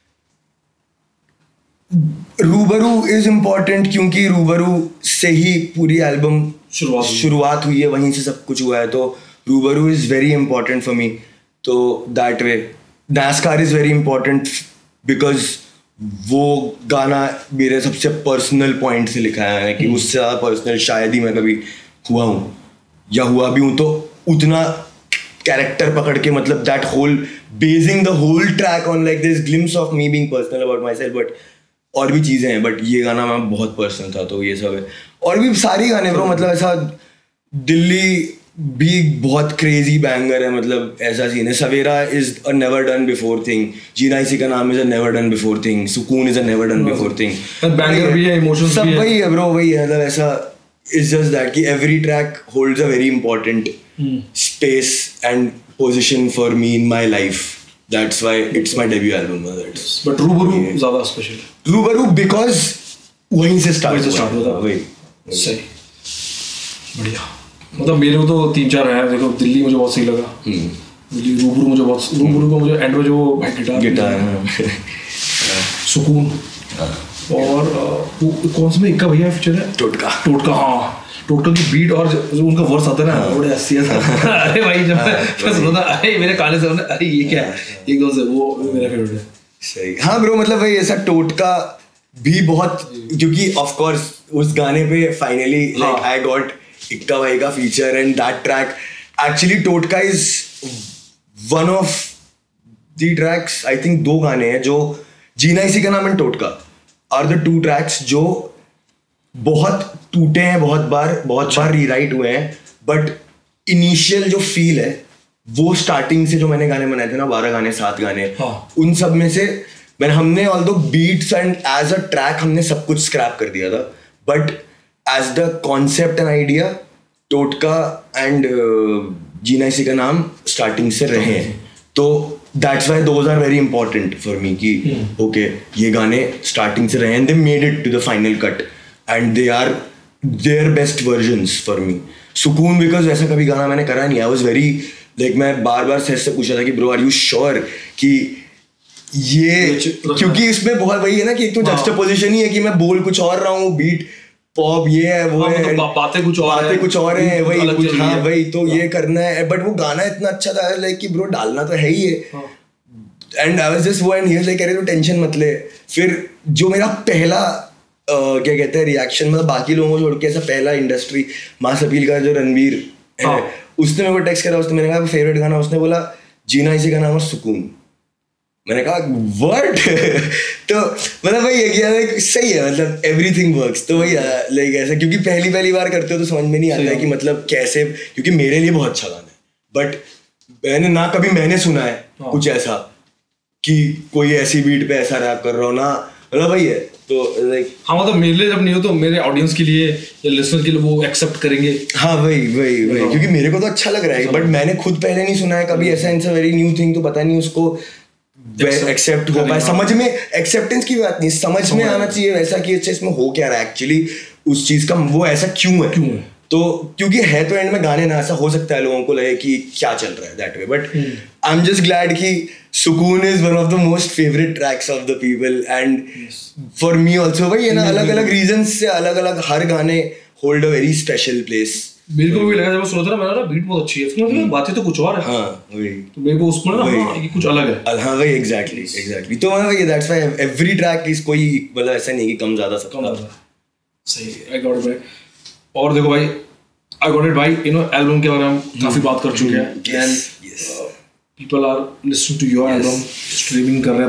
S2: रूबरू इज इम्पोर्टेंट क्योंकि रूबरू से ही पूरी एल्बम शुरुआत हुई है, वहीं से सब कुछ हुआ है। तो Roobaru is very important for me, तो दैट वे नैस्कार इज वेरी इंपॉर्टेंट बिकॉज वो गाना मेरे सबसे पर्सनल पॉइंट से लिखा है मैंने कि उससे ज़्यादा पर्सनल शायद ही मैं कभी हुआ हूँ या हुआ भी हूँ, तो उतना कैरेक्टर पकड़ के मतलब that whole basing the whole track on like this glimpse of me being personal about myself, but और भी चीज़ें हैं, बट ये गाना मैं बहुत पर्सनल था, तो ये सब है। और भी सारे गाने ब्रो, मतलब ऐसा दिल्ली भी बहुत क्रेजी बैंगर है, मतलब ऐसा सीन है। Savera is a never done before thing, जीना इसी का नाम is a never done before thing, Sukoon is a never done before thing,
S1: banger भी है, इमोशंस
S2: सब
S1: भी है,
S2: वही है ब्रो, वही है। मतलब ऐसा इट्स जस्ट दैट कि every track holds a very important space and position for me in my life, that's why it's my debut album.
S1: But Roobaru ज्यादा स्पेशल है।
S2: रूबरू बिकॉज वहीं से स्टार्ट
S1: हुआ,
S2: वही
S1: सही, बढ़िया। मतलब मेरे को तो 3-4 है, देखो दिल्ली मुझे बहुत सही लगा, रूबरू मुझे बहुत, रूबरू को मुझे एंड में जो गिटार सुकून, और कौन सा में इक्का भैया फीचर है, टोटका, हाँ टोटका की बीट और जो उनका वर्स आता है ना, बड़े हंसी आता है। अरे भाई जब मैं सुना था, अरे मेरे काले से अरे ये क्या है, एकदम से वो मेरा फेवरेट है।
S2: सही, हाँ ब्रो, मतलब भाई ऐसा टोटका भी बहुत, क्योंकि ऑफ कोर्स उस गाने पे finally like I got Ikka भाई का feature and that track actually, Totka is one of the tracks, I think 2 गाने हैं जो जीना इसी का नाम एंड टोटका आर द 2 ट्रैक्स जो बहुत टूटे हैं, बहुत बार रीराइट हुए हैं, बट इनिशियल जो फील है वो स्टार्टिंग से जो मैंने गाने बनाए थे ना, 12 गाने 7 गाने, उन सब में से हमने ऑल दो beats and as a track हमने सब कुछ स्क्रैप कर दिया था, but as the concept and idea Totka and जीना इसी का नाम स्टार्टिंग से रहे हैं। तो that's why those are very important for me कि ओके ये गाने स्टार्टिंग से रहे and they made it to the final cut and they are their best versions for me. Sukoon because ऐसा कभी गाना मैंने करा नहीं, आई वॉज वेरी लाइक, मैं बार सेट से पूछा था कि ब्रो आर यू श्योर कि ये, क्योंकि इसमें बहुत वही है ना कि एक तो जस्टिपोजिशन ही है कि मैं बोल कुछ और रहा हूँ, बीट पॉप ये है वो है,
S1: बातें कुछ और
S2: है, वही कुछ, हाँ वही तो ये करना है, बट वो गाना इतना अच्छा था लाइक कि ब्रो डालना तो है ही है। एंड आई वाज जस्ट वो एंड ही वाज लाइक अरे तो टेंशन मत ले। फिर जो मेरा पहला क्या कहते हैं रिएक्शन, मतलब बाकी लोगों को छोड़ के ऐसा पहला इंडस्ट्री मास अपील का जो रणवीर है, उसने मेरे को टेक्स्ट करा, उसने मैंने कहा फेवरेट गाना, उसने बोला जीना इसी का नाम है सुकून। मैंने कहा वर्ड तो मतलब वही है कि लाइक सही है, मतलब एवरीथिंग वर्क्स। तो वही लाइक ऐसा, क्योंकि पहली बार करते हो तो समझ में नहीं आता है कि मतलब कैसे, क्योंकि मेरे लिए बहुत अच्छा गाना है, बट मैंने कभी मैंने सुना है कुछ ऐसा कि कोई ऐसी बीट पे ऐसा रैप कर रहा हो ना, मतलब वही है। तो लाइक
S1: हाँ, मतलब मेरे लिए जब नहीं हो तो मेरे ऑडियंस के लिए या लिसनर के लिए वो एक्सेप्ट करेंगे।
S2: हाँ वही क्योंकि मेरे को तो अच्छा लग रहा है, बट मैंने खुद पहले नहीं सुना है कभी ऐसा, it's a very new thing, तो पता नहीं उसको एक्सेप्ट हो पाए। समझ में, एक्सेप्टेंस की बात नहीं, समझ में आना चाहिए वैसा कि अच्छा इसमें हो क्या रहा है एक्चुअली, उस चीज का वो ऐसा क्यों है। तो क्योंकि है तो एंड में गाने ना ऐसा हो सकता है लोगों को लगे कि क्या चल रहा है that way, but I am just glad कि Sukoon is one of the most favourite tracks of the people and for me also. वही है ना, अलग अलग रीजंस से अलग अलग हर गाने hold a very special place.
S1: मेरे को भी लगा जब सुना था ना, मैंने ना बीट बहुत अच्छी है, फिर मतलब बातें तो कुछ और है।
S2: हाँ वही,
S1: तो मेरे को उसमें ना ये कुछ अलग है।
S2: हाँ वही एग्जैक्टली तो वही that's why every track is कोई मतलब ऐसा नहीं कि कम ज्यादा सब
S1: सही। आई गॉट इट भाई। और देखो भाई, आई गॉट इट भाई, यू नो एल्बम के बारे में हम काफी बात कर चुके हैं and people are listening to your album, streaming कर रहे हैं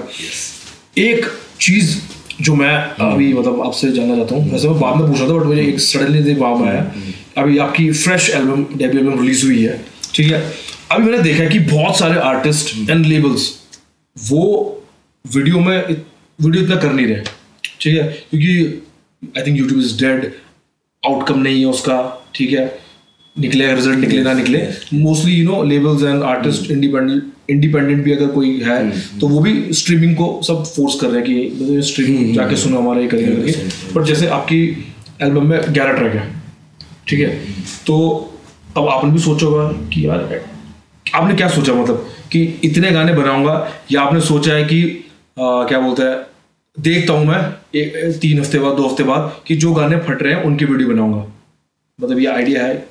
S1: दबाकर। एक चीज जो मैं अभी मतलब आपसे जानना चाहता हूँ, वैसे मैं बाद में पूछा था बट मुझे एक सडनली दिमाग में आया, अभी आपकी fresh album, debut album release हुई है, ठीक है। अभी मैंने देखा है कि बहुत सारे आर्टिस्ट एंड लेबल्स वो वीडियो इतना कर नहीं रहे, ठीक है, क्योंकि I think YouTube is dead, outcome नहीं है उसका, ठीक है, निकले रिजल्ट निकले ना निकले, mostly you know labels and artist independent भी अगर कोई है तो वो भी स्ट्रीमिंग को सब फोर्स कर रहे हैं कि स्ट्रीमिंग जाके सुनो हमारा ये करेंगे। बट जैसे आपकी एल्बम में 11 ट्रैक है, ठीक है, तो अब आपने भी सोचा होगा कि यार आपने क्या सोचा, मतलब कि इतने गाने बनाऊंगा, या आपने सोचा है कि क्या बोलते हैं, देखता हूँ मैं 3 हफ्ते बाद 2 हफ्ते बाद कि जो गाने फट रहे हैं उनकी वीडियो बनाऊंगा, मतलब ये आइडिया है?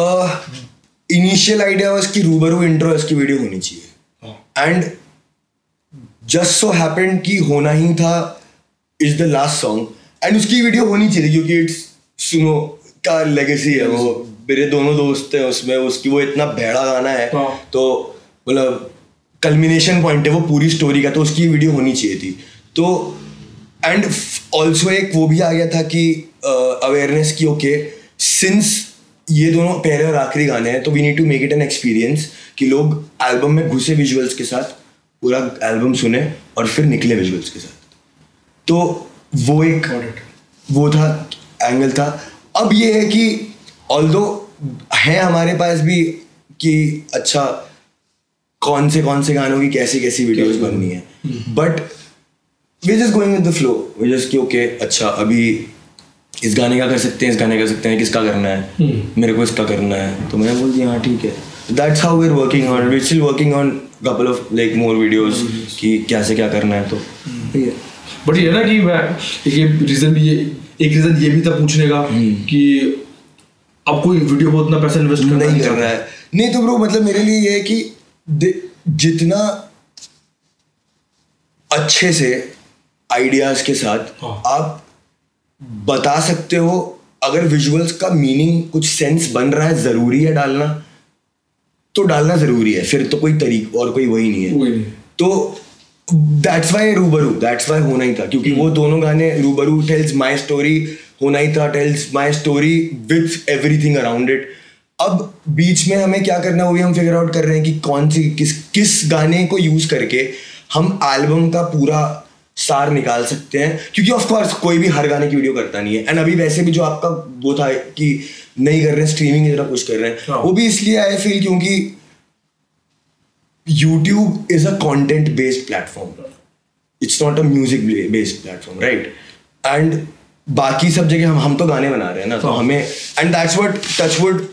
S2: इनिशियल आइडिया वाज कि रूबरू इंट्रो इसकी वीडियो होनी चाहिए एंड जस्ट सो हैपेंड कि होना ही था is the last song and उसकी वीडियो होनी चाहिए क्योंकि इट्स सुनो का लेगेसी है, वो मेरे दोनों दोस्त हैं उसमें, उसकी वो इतना बड़ा गाना है तो मतलब कल्मिनेशन पॉइंट है वो पूरी स्टोरी का, तो उसकी वीडियो होनी चाहिए थी। तो एंड ऑल्सो एक वो भी आ गया था कि अवेयरनेस की ओके सिंस ये दोनों पहले और आखिरी गाने हैं तो we need to make it an experience कि लोग एल्बम में घुसे विजुअल्स के साथ, पूरा एल्बम सुने और फिर निकले विजुअल्स के साथ. तो वो एक वो था एंगल था. अब ये है कि ऑल्दो है हमारे पास भी कि अच्छा कौन से गानों की कैसी कैसी वीडियोस बननी है, but we just going with the flow. We just कि ओके अच्छा अभी इस गाने का कर सकते हैं, इस गाने का कर सकते हैं, किसका करना है, मेरे को इसका करना है. तो मैंने बोल दिया हाँ ठीक है. That's how we are working on. We still working on couple of like more videos कि क्या से क्या करना है. तो
S1: बट ये ना कि ये रीजन भी एक रीजन ये भी था पूछने का कि अब कोई वीडियो को उतना पैसा इन्वेस्ट
S2: नहीं कर रहा है. नहीं तो ब्रो मतलब मेरे लिए ये है कि जितना अच्छे से आइडियाज के साथ आप बता सकते हो, अगर विजुअल्स का मीनिंग कुछ सेंस बन रहा है, जरूरी है डालना तो डालना जरूरी है. फिर तो कोई तरीका और कोई वही नहीं है. तो that's why Roobaru, that's why होना ही था क्योंकि वो दोनों गाने रूबरू टेल्स माई स्टोरी होना ही था, tells my story with everything around it. अब बीच में हमें क्या करना है वो भी हम फिगर आउट कर रहे हैं कि कौन सी किस गाने को यूज करके हम एल्बम का पूरा सार निकाल सकते हैं. क्योंकि ऑफ कोर्स कोई भी हर गाने की वीडियो करता नहीं है. एंड अभी वैसे भी जो आपका वो था कि नहीं कर रहे हैं स्ट्रीमिंग की तरफ पुश कर रहे हैं, वो भी इसलिए आई फील क्योंकि YouTube is a content based platform. It's not a music based platform, right? And बाकी सब जगह हम तो गाने बना रहे हैं ना, तो हमें and that's what Touchwood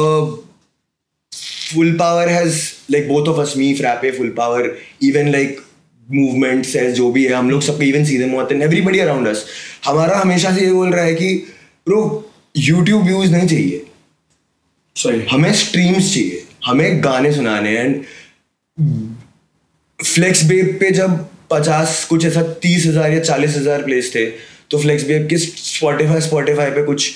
S2: Full Power has like both of us, me, Frappe, Full Power, even like movements है जो भी है, हम लोग सब even सीधे मोहतन everybody around us, हमारा हमेशा से ये बोल रहा है कि bro YouTube views नहीं चाहिए,
S1: सही,
S2: हमें streams चाहिए, हमें गाने सुनाने हैं. फ्लेक्स बेब पे जब 50 कुछ ऐसा 30,000 या 40,000 प्लेस थे तो फ्लेक्स बेब के स्पॉटिफाई पे कुछ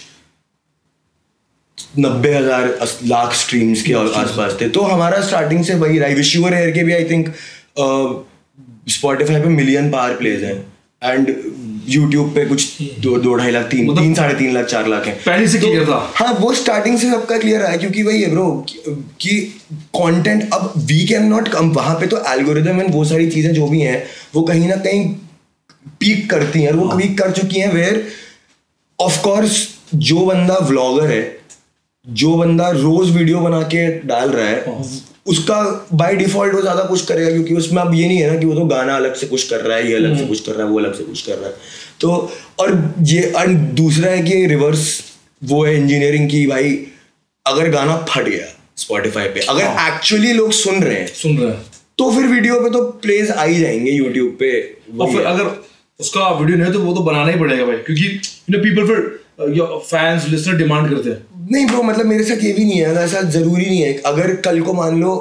S2: 90,000 लाख स्ट्रीम्स के आसपास थे. तो हमारा स्टार्टिंग से वही रहा. विश यू वर हियर के भी आई थिंक स्पॉटिफाई पे मिलियन पार प्लेज हैं एंड यूट्यूब पे कुछ 2-2.5 लाख 3-3.5 लाख 4 लाख है.
S1: पहले से क्लियर था.
S2: हाँ वो स्टार्टिंग से सबका क्लियर है क्योंकि वही है ब्रो कि कंटेंट अब वी कैन नॉट कम. वहां पे तो एल्गोरिदम एंड वो सारी चीजें जो भी हैं वो कहीं ना कहीं पीक करती हैं, वो पीक कर चुकी हैं. वेयर ऑफ कोर्स जो बंदा व्लॉगर है, जो बंदा रोज वीडियो बना के डाल रहा है, उसका बाय डिफॉल्ट वो ज्यादा पुश करेगा क्योंकि उसमें अब ये नहीं है ना कि वो तो गाना अलग से पुश कर रहा है, ये अलग से पुश कर रहा है, वो अलग से पुश कर रहा है. तो और ये दूसरा है कि रिवर्स वो है इंजीनियरिंग की. भाई अगर गाना फट गया स्पॉटिफाई पे, अगर एक्चुअली लोग सुन रहे हैं तो फिर वीडियो पे तो प्लेज आ ही जाएंगे यूट्यूब पे.
S1: और फिर अगर उसका वीडियो नहीं है तो वो तो बनाना ही पड़ेगा भाई, क्योंकि यू नो पीपल फिर फैंस लिसनर डिमांड करते हैं.
S2: नहीं ब्रो मतलब मेरे साथ ये भी नहीं है, ऐसा जरूरी नहीं है. अगर कल को मान लो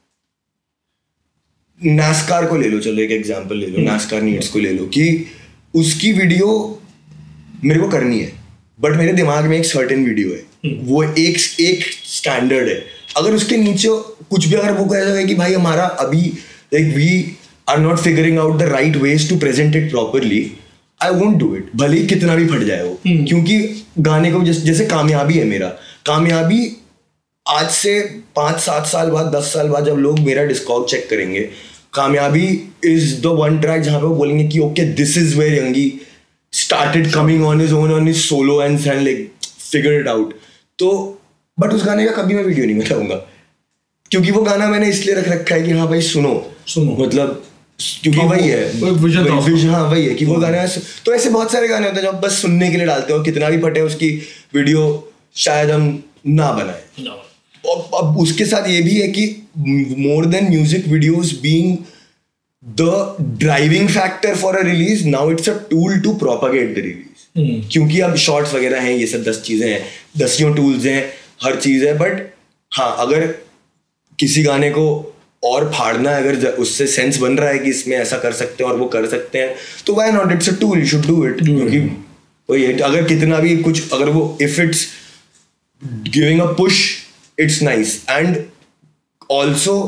S2: नास्कार को ले लो, चलो एक एग्जांपल ले लो, नास्कार नीड्स को ले लो कि उसकी वीडियो मेरे को करनी है बट मेरे दिमाग में एक सर्टेन वीडियो है, वो एक स्टैंडर्ड है. अगर उसके नीचे कुछ भी अगर वो कह रहा है कि भाई हमारा अभी like we are not figuring out the right ways to present it properly, I won't do it, भले ही कितना भी फट जाए वो. क्योंकि गाने को जैसे कामयाबी है मेरा, कामयाबी आज से 5-7 साल बाद 10 साल बाद जब लोग मेरा डिस्कॉग चेक करेंगे, कामयाबी इज द वन ट्रैक जहाँ पे वो बोलेंगे कि okay this is where Yungi started coming on his own on his solo and like figure it out. तो बट उस गाने का कभी मैं वीडियो नहीं बनाऊंगा क्योंकि वो गाना मैंने इसलिए रख रखा है कि हाँ भाई सुनो मतलब क्योंकि वही है विजन. हाँ वही है कि वो गाना है. तो ऐसे बहुत सारे गाने होते हैं जो बस सुनने के लिए डालते हो, कितना भी फटे उसकी वीडियो शायद हम ना बनाए. अब उसके साथ ये भी है कि more than music videos being the driving factor for a release, now it's a tool to propagate the release. क्योंकि अब शॉर्ट्स वगैरह हैं, ये सब 10 चीजें हैं, 10 टूल्स हैं, हर चीज है. बट हाँ अगर किसी गाने को और फाड़ना है, अगर उससे सेंस बन रहा है कि इसमें ऐसा कर सकते हैं और वो कर सकते हैं, तो why not, it's a tool, you should do it. क्योंकि वही अगर कितना भी कुछ अगर वो if it's giving a push it's nice. And also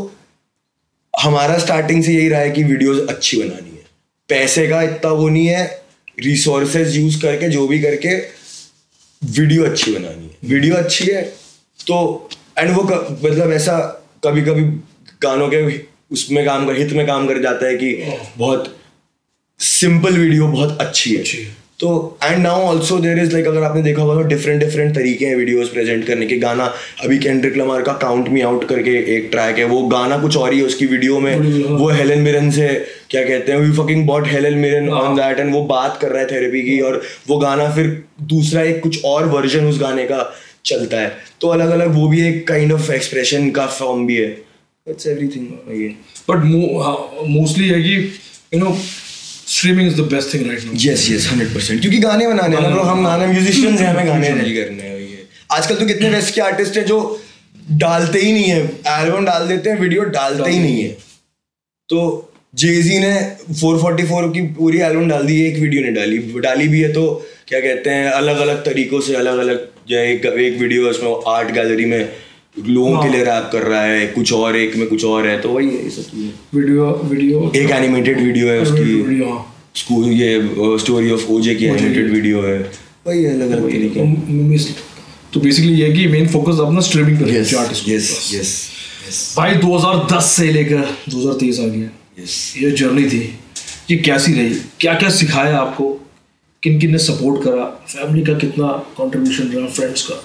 S2: हमारा स्टार्टिंग से यही रहा है कि वीडियोस अच्छी बनानी है, पैसे का इतना वो नहीं है, रिसोर्सेज यूज करके जो भी करके वीडियो अच्छी बनानी है। वीडियो अच्छी है तो एंड वो मतलब ऐसा कभी कभी गानों के उसमें हित में काम कर जाता है कि बहुत सिंपल वीडियो बहुत अच्छी है। तो and now also there is like, अगर आपने देखा होगा तो डिफरेंट तरीके हैं वीडियोस प्रेजेंट करने के। गाना अभी केंड्रिक लमार का काउंट मी आउट करके एक ट्रैक है, वो गाना कुछ और ही है, उसकी वीडियो में वो हेलन मिरन से क्या कहते हैं, we fucking bought Helen Mirren on that, and वो बात कर रहा है थेरेपी की, और वो गाना फिर दूसरा एक कुछ और वर्जन उस गाने का चलता है। तो अलग अलग वो भी एक काइंड ऑफ एक्सप्रेशन का फॉर्म भी है। It's everything.
S1: बट मोस्टली है कि you know streaming is the best thing right now.
S2: Yes 100%, क्योंकि गाने बनाने हैं ना, हम गाने म्यूजिशियंस हैं, हमें गाने रिलीज करने हैं। आजकल तो कितने वेस्ट के आर्टिस्ट हैं जो डालते ही नहीं है, एल्बम डाल देते हैं, वीडियो डालते ही नहीं है। तो जेजी ने 444 की पूरी एल्बम डाल दी, एक वीडियो ने डाली भी है। तो क्या कहते हैं, अलग अलग तरीकों से अलग अलग एक वीडियो उसमें आर्ट गैलरी में लोगों के लिए रैप कर रहा है, कुछ और एक में कुछ और है। तो वही है सब
S1: वीडियो
S2: एक एनिमेटेड वीडियो है उसकी, स्कूल ये स्टोरी ऑफ ओजे की एनिमेटेड वीडियो है। वही अलग अलग तरीके।
S1: तो बेसिकली ये कि मेन फोकस अपना स्ट्रीमिंग पे है आर्टिस्ट।
S2: यस
S1: भाई 2010 से लेकर 2023 आ गया, ये जर्नी थी, ये कैसी रही, क्या क्या सिखाया आपको, किन किन ने सपोर्ट करा, फैमिली का कितना कंट्रीब्यूशन रहा, फ्रेंड्स का?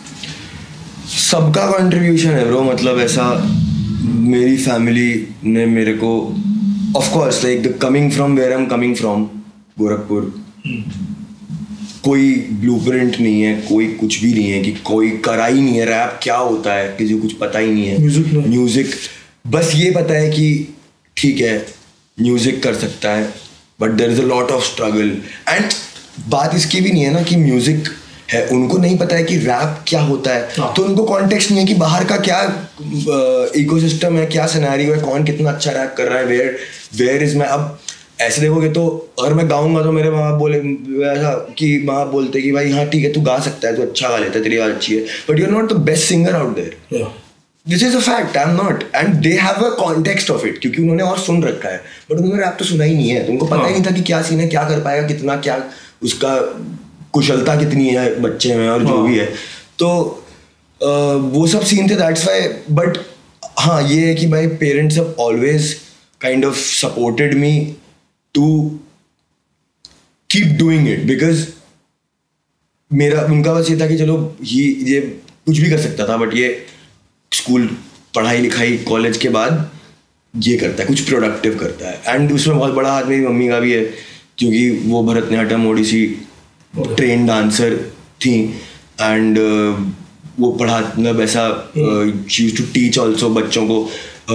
S2: सबका कंट्रीब्यूशन है ब्रो। मतलब ऐसा मेरी फैमिली ने मेरे को, of course like coming from where I am coming from, Gorakhpur, कोई ब्लूप्रिंट नहीं है, कोई कुछ भी नहीं है, कि कोई करा ही नहीं है रैप क्या होता है, किसी को कुछ पता ही नहीं है। म्यूजिक बस ये पता है कि ठीक है म्यूजिक कर सकता है, but there is a lot of struggle. And बात इसकी भी नहीं है ना कि म्यूजिक है, उनको नहीं पता है कि रैप क्या होता है। तो उनको कॉन्टेक्स्ट नहीं है कि बाहर का क्या इकोसिस्टम है, क्या सिनेरियो है, कौन कितना अच्छा रैप कर रहा है, वेयर इज मैं। अब ऐसे देखोगे तो अगर मैं गाऊंगा तो मेरे माँ बाप बोले ऐसा कि माँ बाप बोलते कि भाई हाँ ठीक है तू गा सकता है, तू अच्छा गा लेता है, तेरी आवाज़ अच्छी है, but you are not the best singer out there. This is a fact, I am not, and they have a context of it, क्योंकि उन्होंने और सुन रखा है, बट उन्होंने रैप तो सुना ही नहीं है, तो उनको पता ही नहीं था कि क्या सीन है, क्या कर पाएगा, कितना क्या उसका कुशलता कितनी है बच्चे में, और जो भी है। तो वो सब सीन थे, दैट्स व्हाई। बट हाँ ये है कि my parents have always kind of supported me to keep doing it, because मेरा उनका बस ये था कि चलो ये कुछ भी कर सकता था, बट ये स्कूल पढ़ाई लिखाई कॉलेज के बाद ये करता है, कुछ प्रोडक्टिव करता है। एंड उसमें बहुत बड़ा हाथ मेरी मम्मी का भी है, क्योंकि वो भरतनाट्यम ओडिसी ट्रेन डांसर थी, एंड वो पढ़ा मतलब ऐसा she used to teach also बच्चों को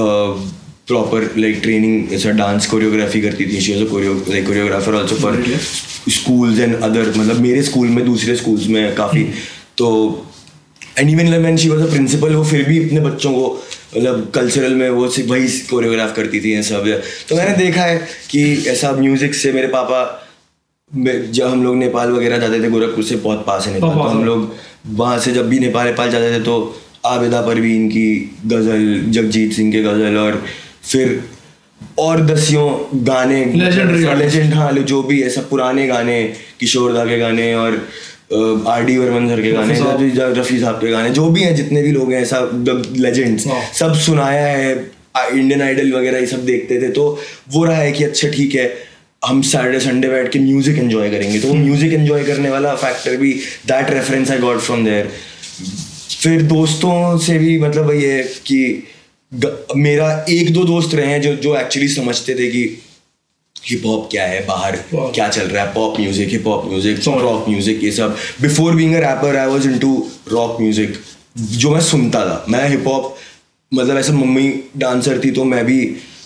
S2: प्रॉपर लाइक ट्रेनिंग, ऐसा डांस कोरियोग्राफी करती थी। She was a choreographer also for schools and other, मतलब मेरे स्कूल में दूसरे स्कूल्स में काफ़ी। तो and even when she was a principal, वो फिर भी अपने बच्चों को मतलब कल्चरल में वो सिर्फ वही कोरियोग्राफ करती थी सब। तो मैंने देखा है कि ऐसा म्यूजिक से मेरे पापा, जब हम लोग नेपाल वगैरह जाते थे, गोरखपुर से बहुत पास है नेपाल, तो हम लोग वहाँ से जब भी नेपाल जाते थे तो आबिदा परवीन की गज़ल, जगजीत सिंह के गज़ल, और फिर और दसियों गाने लेजेंड, हाँ जो भी है सब पुराने गाने, किशोर दा के गाने और आर.डी. बर्मन सर के गाने, रफ़ी साहब के गाने, जो भी हैं जितने भी लोग हैं सब लेजेंड्स, सब सुनाया है। इंडियन आइडल वगैरह ये सब देखते थे, तो वो रहा है कि अच्छा ठीक है हम सैटरडे संडे बैठ के म्यूजिक एंजॉय करेंगे। तो वो म्यूजिक एंजॉय करने वाला फैक्टर भी, that reference I got from there. फिर दोस्तों से भी मतलब वही है कि मेरा एक दो दोस्त रहे हैं जो एक्चुअली समझते थे कि हिप हॉप क्या है, बाहर क्या चल रहा है, pop music, hip hop music, rock music, ये सब। Before being a rapper I was into rock music, जो मैं सुनता था। मैं हिप हॉप मतलब ऐसे, मम्मी डांसर थी तो मैं भी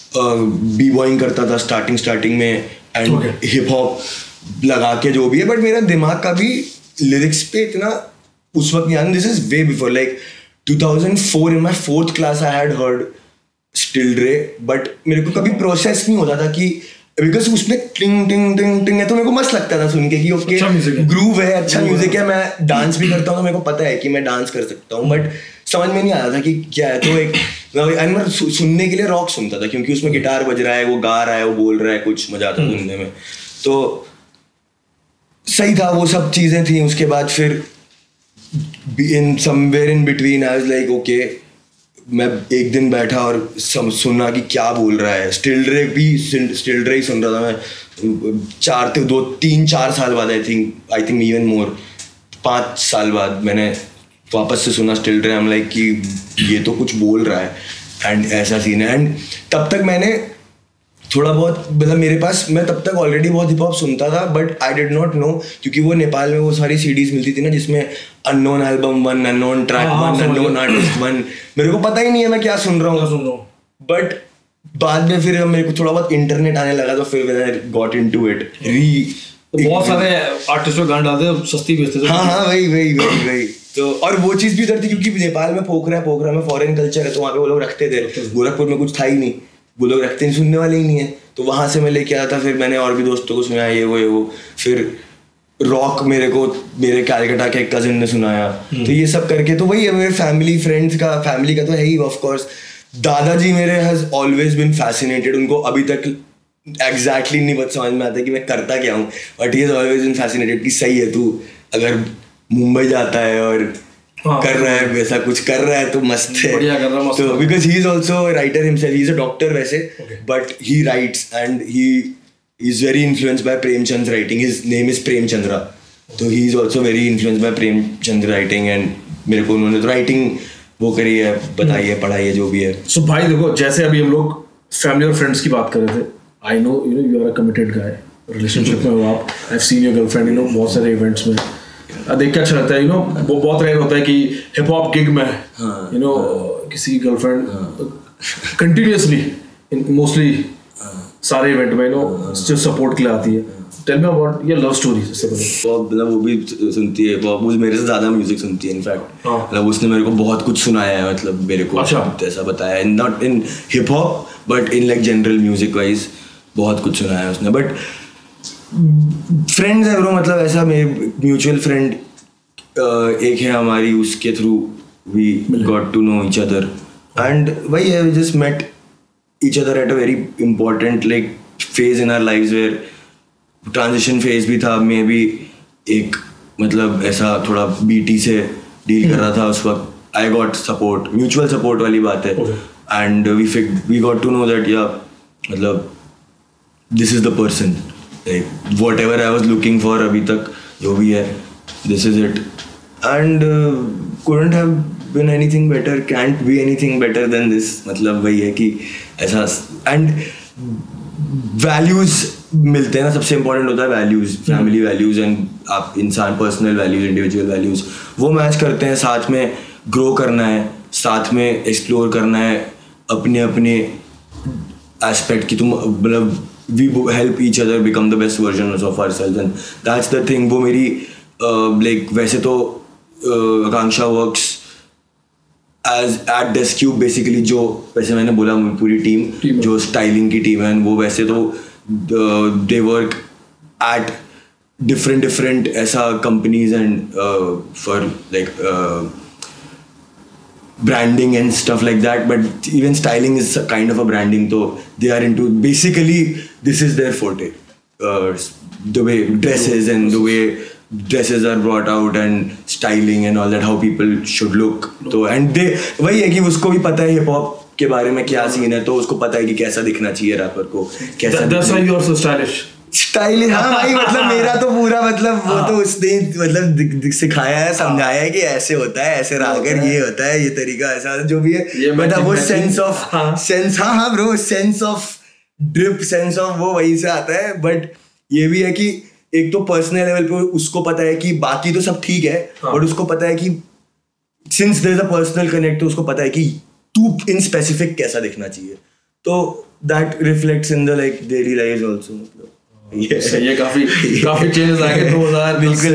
S2: बी बॉइंग करता था स्टार्टिंग में, एंड हिप हॉप लगा के जो भी है। बट मेरा दिमाग का भी लिरिक्स पे इतना उस वक्त नहीं, this is way before, like 2004 in my 4th class I had heard still Dre, but मेरे को कभी प्रोसेस नहीं होता था कि बिकॉज उसमें टिंग टिंग टिंग टिंग है, तो मेरे को मस्त लगता था सुन के कि ओके ग्रूव है, अच्छा म्यूजिक है, मैं डांस भी करता हूँ, तो मेरे को पता है कि मैं डांस कर सकता हूँ, बट समझ में नहीं आता था कि क्या है। तो एक मैं सुनने के लिए रॉक सुनता था, क्योंकि उसमें गिटार बज रहा है, वो गा रहा है, वो बोल रहा है, कुछ मजा आता सुनने में। तो सही था, वो सब चीज़ें थी। उसके बाद फिर in somewhere in between I was like okay, मैं एक दिन बैठा और सुना कि क्या बोल रहा है। स्टिल रे ही सुन रहा था मैं 3-4 साल बाद, आई थिंक इवन मोर, 5 साल बाद मैंने वापस से सुना स्टिल रे। आई एम लाइक कि ये तो कुछ बोल रहा है एंड ऐसा सीन है। एंड तब तक मैंने थोड़ा बहुत मतलब मेरे पास, मैं तब तक ऑलरेडी बहुत हिप हॉप सुनता था, but I did not know, क्योंकि वो नेपाल में वो सारी सीडीज मिलती थी ना जिसमें unknown album 1, unknown track 1, unknown artist 1, मेरे को पता ही नहीं है मैं क्या सुन रहा हूँ। बट बाद में फिर मेरे को थोड़ा बहुत इंटरनेट आने लगा, तो फिर when I got into it
S1: बहुत सारे आर्टिस्ट को गाना डालते सस्ती बेचते थे।
S2: हाँ वही तो। और वो चीज़ भी उधर थी क्योंकि नेपाल में पोखरा में फॉरेन कल्चर है, तो वहाँ पे वो लोग रखते थे। गोरखपुर में कुछ था ही नहीं, वो लोग रखते नहीं, सुनने वाले ही नहीं है, तो वहाँ से मैं लेके आया था। फिर मैंने और भी दोस्तों को सुनाया ये वो। फिर रॉक मेरे कैलकाटा के एक कजिन ने सुनाया। तो ये सब करके तो वही है, मेरे फैमिली का तो है ही ऑफ कोर्स। दादाजी मेरे हैज ऑलवेज बिन फैसिनेटेड, उनको अभी तक एग्जैक्टली नहीं समझ में आता कि मैं करता क्या हूँ, but he is always been fascinated कि सही है तू अगर मुंबई जाता है और कर रहा है वैसा कुछ कर रहा है तो मस्त है,
S1: बढ़िया कर रहा है,
S2: तो because he is also writer himself, he is a doctor वैसे, but he writes and he is very influenced by Premchand writing. His name is Premchandra, तो he is also very influenced by Premchand writing. And मेरे को उन्होंने तो राइटिंग वो करी है, बताई है, पढ़ाई है, जो भी है।
S1: सो भाई देखो, जैसे अभी हम लोग फैमिली और फ्रेंड्स की बात कर रहे थे, I know you are a committed guy, relationship में हो आप, I have seen your girlfriend बहुत सारे इवेंट्स में, देख के अच्छा लगता है। वो बहुत रेयर होता है कि हिप हॉप गिग में किसी गर्लफ्रेंड कंटिन्यूअसली मोस्टली सारे इवेंट में स्टिल सपोर्ट के लिए आती है। Tell me about your love story. इससे पहले
S2: मतलब वो भी सुनती है, वो मेरे से ज़्यादा म्यूजिक सुनती है इनफैक्ट। मतलब उसने मेरे को बहुत कुछ सुनाया है, मतलब मेरे को ऐसा बताया है, not in hip hop but in like general music wise बहुत कुछ सुनाया है उसने। बट फ्रेंड्स है ब्रो, मतलब ऐसा मेरे म्यूचुअल फ्रेंड एक है हमारी, उसके through we got to know each other and वही है, we just met each other at a very important like phase in our lives, where transition phase भी था। मैं भी एक मतलब ऐसा थोड़ा बीटी से डील कर रहा था उस वक्त। I got support, mutual support वाली बात है, and we got to know that या मतलब this is the person, like whatever I was looking for अभी तक जो भी है, this is it and couldn't have been anything better, can't be anything better than this। मतलब वही है कि ऐसा and values मिलते हैं ना, सबसे important होता है values, family values and आप इंसान पर्सनल values, individual values वो मैच करते हैं। साथ में grow करना है, साथ में explore करना है अपने aspect की, तुम मतलब we help each other become the best versions of ourselves and that's the thing। वो मेरी like वैसे तो आकांक्षा works as at Desk Cube basically, जो वैसे मैंने बोला पूरी टीम जो स्टाइलिंग की टीम है, वो वैसे तो they work at different ऐसा companies and for like branding and stuff like that, but even styling is kind of a branding, so they are into basically this is their forte, the way dresses and the way dresses are brought out and styling and all that, how people should look। तो and they वही है कि उसको भी पता है हिप हॉप के बारे में क्या सीन है, तो उसको पता है कि कैसा दिखना चाहिए रैपर को, कैसा।
S1: That's why you are so stylish।
S2: Stylish, हाँ भाई, मतलब मेरा तो पूरा मतलब वो तो उसने मतलब सिखाया है, समझाया है कि ऐसे होता है, ऐसे रागर ये होता है, ये तरीका ऐसा जो भी है, मतलब वो सेंस हाँ bro, sense of drip, sense of वो वहीं से आता है। बट ये भी है कि एक तो पर्सनल लेवल पे उसको पता है कि बाकी तो सब ठीक है, बट उसको पता है कि since there is a personal connect, तो उसको पता है कि तू इन स्पेसिफिक कैसा दिखना चाहिए, तो that reflects in the like daily life also. मतलब
S1: ये काफी चेंजेस आ गए 2000
S2: बिल्कुल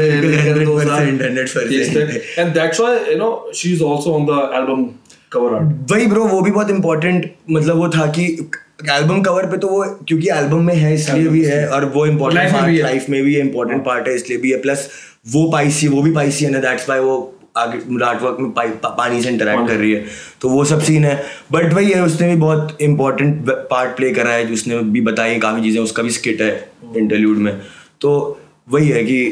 S2: 100%।
S1: and that's why you know she is also on the album cover art।
S2: वही ब्रो, वो भी बहुत इम्पोर्टेंट मतलब वो था कि एल्बम कवर पे तो वो क्योंकि एल्बम में है इसलिए भी है, और वो इम्पोर्टेंट पार्ट लाइफ में भी इम्पोर्टेंट पार्ट है इसलिए भी है, प्लस वो भी पाइसी है ना, दैट्स व्हाई वो आगे आर्ट वर्क में पानी से इंटरेक्ट कर रही है, तो वो सब सीन है। बट वही है, उसने भी बहुत इंपॉर्टेंट पार्ट प्ले करा है, उसने भी बताई काफ़ी चीज़ें, उसका भी स्किट है इंटरल्यूड में। तो वही है कि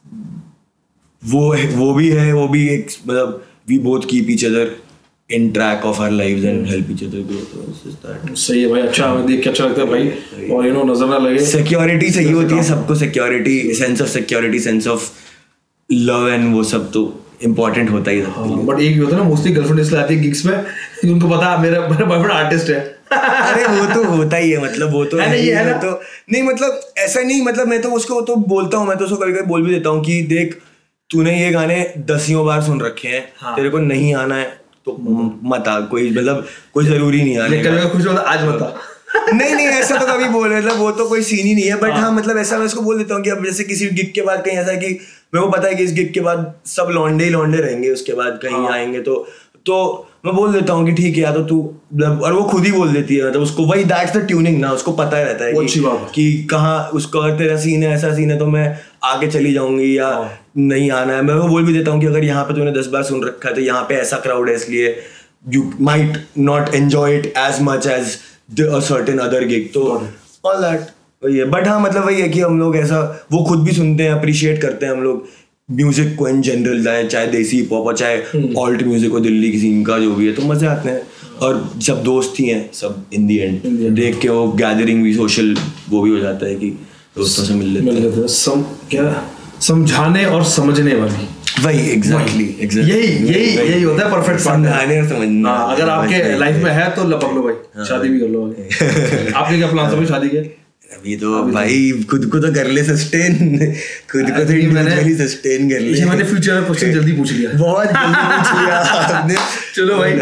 S2: वो भी है, वो भी एक मतलब we both keep each other in track of our lives and help each other grow.
S1: सही है भाई, अच्छा हमें देख के अच्छा लगता है भाई, और नजर ना लगे।
S2: सिक्योरिटी चाहिए होती है सबको, security, sense of security, sense of love and वो सब तो इम्पोर्टेंट होता ही है।
S1: बट एक भी होता है ना, मोस्टली गर्लफ्रेंड इसलिए आती है गिग्स में, उनको पता है मेरा बॉयफ्रेंड आर्टिस्ट है।
S2: अरे वो तो होता ही है, मतलब वो तो है ना, तो नहीं मतलब ऐसा नहीं, मतलब मैं तो उसको तो बोलता हूँ, मैं तो उसको कभी कभी बोल भी देता हूँ कि देख तूने ये गाने 10 बार सुन रखे हैं, तेरे को नहीं आना है तो मत आ, कोई मतलब कोई जरूरी नहीं आने का,
S1: कुछ आज बता।
S2: नहीं ऐसा तो कभी बोल, मतलब वो तो कोई सीन ही नहीं है, बट हाँ मतलब ऐसा मैं उसको बोल देता हूँ कि अब जैसे किसी गिग के बाद कहीं ऐसा है कि मेरे को पता है कि इस गिग के बाद सब लौंडे रहेंगे, उसके बाद कहीं आएंगे तो मैं बोल देता हूँ कि ठीक है या तो तू, और वो खुद ही बोल देती है, मतलब उसको वही दैट्स द ट्यूनिंग ना, उसको पता रहता है कि कहाँ उसको अगर तेरा सीन है, ऐसा सीन है तो मैं आगे चली जाऊंगी या नहीं आना है। मैं वो बोल भी देता हूँ कि अगर यहाँ पे तूने 10 बार सुन रखा है तो यहाँ पे ऐसा क्राउड है, इसलिए you might not enjoy it as much as a certain other gig, तो all that वही है। बट हाँ मतलब वही है कि हम लोग ऐसा वो खुद भी सुनते हैं, अप्रिशिएट करते हैं हम लोग म्यूजिक को इन जनरल, चाहे देसी हिप हॉप हो चाहे ऑल्ट म्यूजिक हो, दिल्ली की सीन का जो भी है, तो मजे आते हैं। और सब दोस्त ही हैं सब इन दी एंड, देख के वो गैदरिंग भी सोशल वो भी हो जाता है कि दोस्तों से मिल लेते हैं,
S1: क्या समझाने और समझने वाली,
S2: वही एग्जैक्टली
S1: यही होता है परफेक्ट
S2: समझाने और समझना।
S1: अगर आपके लाइफ में है तो लपक लो भाई, शादी भी कर लो। आपके क्या प्लान है शादी के?
S2: अभी तो भाई खुद को तो कर ले सस्टेन, खुद को तो इंडिविजुअली सस्टेन कर ले।
S1: मैंने फ्यूचर में क्वेश्चन जल्दी पूछ लिया,
S2: बहुत जल्दी पूछ लिया आपने।
S1: चलो भाई,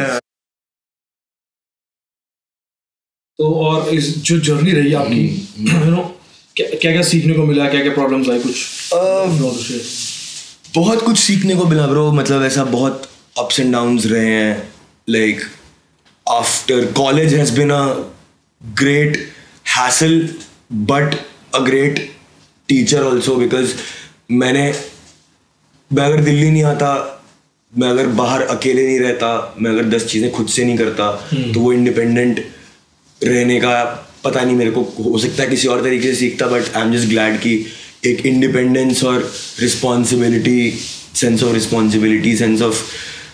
S1: तो और इस जो जर्नी रही आपकी, क्या क्या सीखने को मिला, क्या क्या प्रॉब्लम्स आई, कुछ
S2: बहुत कुछ सीखने को मिला ब्रो, मतलब ऐसा बहुत अप्स एंड डाउन्स रहे हैं। Like after college has been a great hassle but a great teacher also, because मैं अगर दिल्ली नहीं आता, मैं अगर बाहर अकेले नहीं रहता, मैं अगर 10 चीज़ें खुद से नहीं करता, तो वो इंडिपेंडेंट रहने का पता नहीं मेरे को, हो सकता है किसी और तरीके से सीखता, but I am just glad कि एक इंडिपेंडेंस और responsibility, sense of responsibility, sense of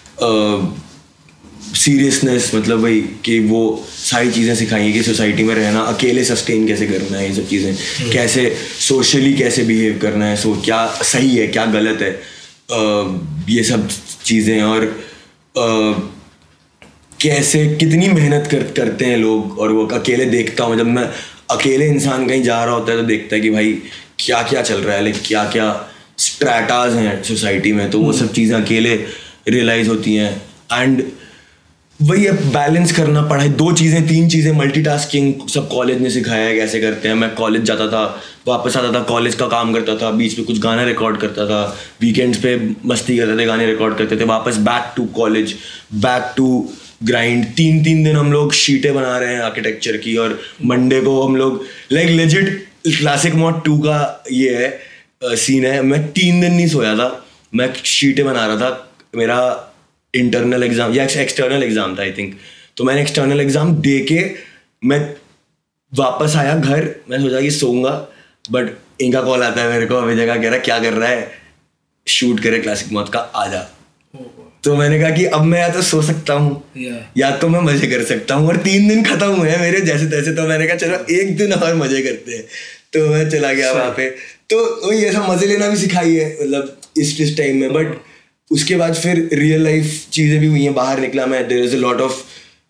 S2: seriousness, मतलब भाई कि वो सारी चीज़ें सिखाई कि सोसाइटी में रहना, अकेले सस्टेन कैसे करना है, ये सब चीज़ें कैसे सोशली कैसे बिहेव करना है, सो क्या सही है क्या गलत है, ये सब चीज़ें, और कैसे कितनी मेहनत करते हैं लोग, और वो अकेले देखता हूँ, जब मैं अकेले इंसान कहीं जा रहा होता है तो देखता है कि भाई क्या क्या चल रहा है, लाइक क्या क्या स्ट्रैटाज हैं सोसाइटी में, तो वो सब चीज़ें अकेले रियलाइज होती हैं। एंड वही अब बैलेंस करना पड़ा है, 2 चीज़ें 3 चीज़ें, मल्टीटास्किंग सब कॉलेज ने सिखाया है कैसे करते हैं। मैं कॉलेज जाता था, वापस आता था, कॉलेज का काम करता था, बीच में कुछ गाना रिकॉर्ड करता था, वीकेंड्स पे मस्ती करते थे, गाने रिकॉर्ड करते थे, वापस back to college, back to grind. 3 दिन हम लोग शीटें बना रहे हैं आर्किटेक्चर की, और मंडे को हम लोग लाइक लेजिट क्लासिक मॉड 2 का ये है सीन है, मैं 3 दिन नहीं सोया था, मैं शीटें बना रहा था। मेरा इंटरनल एग्जाम या एक्सटर्नल एग्जाम था आई थिंक, तो मैंने एक्सटर्नल एग्जाम दे के मैं वापस आया घर, मैं सोचा कि सोऊंगा, बट इनका कॉल आता है मेरे को, अभी जगह कह रहा क्या कर रहा है, शूट करे क्लासिक मॉड का, आजा। तो मैंने कहा कि अब मैं या तो सो सकता हूँ या तो मैं मजे कर सकता हूँ, और 3 दिन खत्म हुए हैं मेरे जैसे तैसे, तो मैंने कहा चलो 1 दिन और मजे करते हैं, तो मैं चला गया वहाँ पे। तो ये सब मजे लेना भी सिखाई है मतलब इस टाइम में। बट उसके बाद फिर रियल लाइफ चीज़ें भी हुई हैं, बाहर निकला मैं, there is a lot of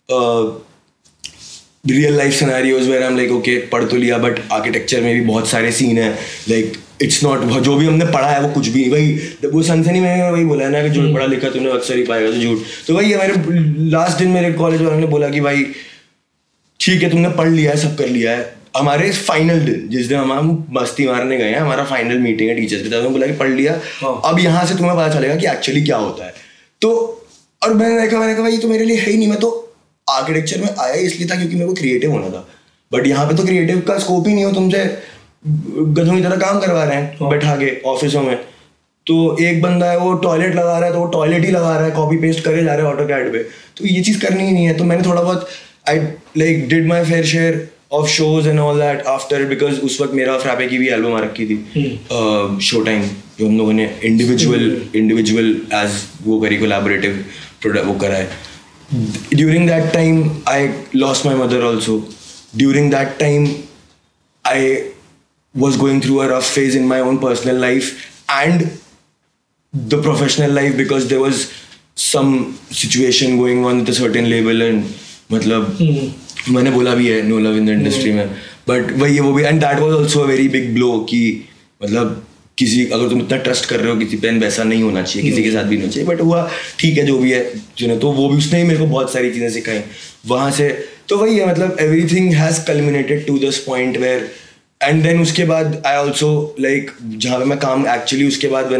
S2: real life scenarios where I am like okay, पढ़ तो लिया बट आर्किटेक्चर में भी बहुत सारे सीन है, लाइक इट्स नॉट जो भी हमने पढ़ा है वो कुछ भी वही, वो सनसनी में वही बोला है ना कि जो पढ़ा लिखा तुमने अक्सर ही पाएगा तो झूठ। तो वही है, मेरे लास्ट दिन मेरे कॉलेज वालों ने बोला कि भाई ठीक है तुमने पढ़ लिया है, सब कर लिया है, हमारे फाइनल दिन जिस दिन हम मस्ती मारने गए हैं, हमारा फाइनल मीटिंग है टीचर्स के साथ, बोला कि पढ़ लिया, अब यहाँ से तुम्हें पता चलेगा कि एक्चुअली क्या होता है। तो और मैंने कहा भाई तो मेरे लिए है ही नहीं, मैं तो आर्किटेक्चर में आया ही इसलिए था क्योंकि मेरे को क्रिएटिव होना था, बट यहाँ पे तो क्रिएटिव का स्कोप ही नहीं हो, तुमसे गधों की तरह काम करवा रहे हैं बैठा के ऑफिसों में। तो एक बंदा है वो टॉयलेट लगा रहा है तो वो टॉयलेट ही लगा रहा है, कॉपी पेस्ट करे जा रहा है ऑटोकैड पे, तो ये चीज़ करनी ही नहीं है। तो मैंने थोड़ा बहुत I like did my fair share of shows and all that after, because उस वक्त मेरा फ्रैपे की भी एल्बम आ रखी थी शो टाइम, जो हम लोगों ने इंडिविजुअल एज वो करी, कोलैबोरेटिव प्रोडक्ट वो करा है. During that time I lost my mother also. During that time I was going through a rough phase in my own personal life and the professional life, because there was some situation going on with a certain label and मतलब मैंने बोला भी है no love in the industry में, बट वही है वो भी. And that was also a very big blow कि मतलब किसी, अगर तुम इतना ट्रस्ट कर रहे हो किसी पे, वैसा नहीं होना चाहिए, किसी के साथ भी नहीं होना चाहिए. बट हुआ, ठीक है जो भी है, जो तो वो भी उसने ही मेरे को बहुत सारी चीज़ें सिखाई वहाँ से. तो वही है मतलब everything has culminated to this point where, and then उसके बाद आई ऑल्सो लाइक जहाँ पे मैं काम एक्चुअली उसके बाद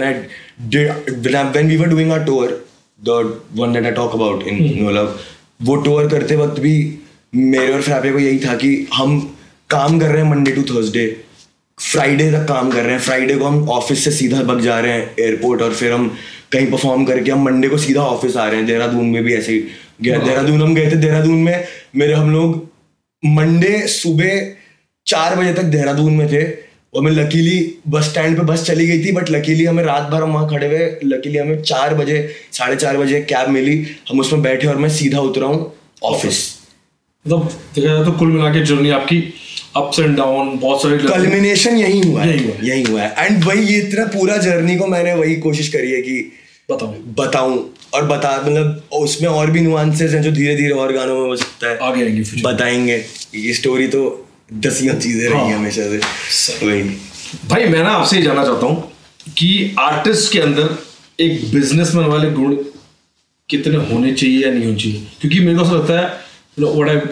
S2: when we were doing our tour, the one that I talk about in No Love, वो टूर करते वक्त भी मेरे और फ्रैपे को यही था कि हम काम कर रहे हैं मंडे टू थर्सडे, फ्राइडे तक काम कर रहे हैं, फ्राइडे को हम ऑफिस से सीधा भग जा रहे हैं एयरपोर्ट, और फिर हम कहीं परफॉर्म करके हम मंडे को सीधा ऑफिस आ रहे हैं. देहरादून में भी ऐसे ही गया, देहरादून हम गए थे. देहरादून में हम लोग मंडे सुबह 4 बजे तक देहरादून में थे, और मैं लकीली बस स्टैंड पे बस चली गई थी, बट लकीली हमें रात भर हम वहाँ खड़े हुए, लकीली हमें 4 बजे 4:30 बजे कैब मिली, हम उसमें बैठे और मैं सीधा उतरा हूँ ऑफिस.
S1: मतलब देखा जाए तो कुल मिला के जर्नी आपकी अप्स एंड डाउन, बहुत सारे
S2: कल्मिनेशन यही हुआ है. एंड वही ये इतना पूरा जर्नी को मैंने वही कोशिश करी है कि बताऊं और मतलब उसमें और भी नुआंसेस हैं जो धीरे धीरे और गानों में हो सकता है आगे आएंगे, बताएंगे. ये स्टोरी तो 10 चीजें रही हमेशा से. वही
S1: भाई मैं ना आपसे ये जानना चाहता हूँ कि आर्टिस्ट के अंदर एक बिजनेसमैन वाले गुण कितने होने चाहिए या नहीं होने चाहिए, क्योंकि मेरे को ऐसा लगता है व्हाट आई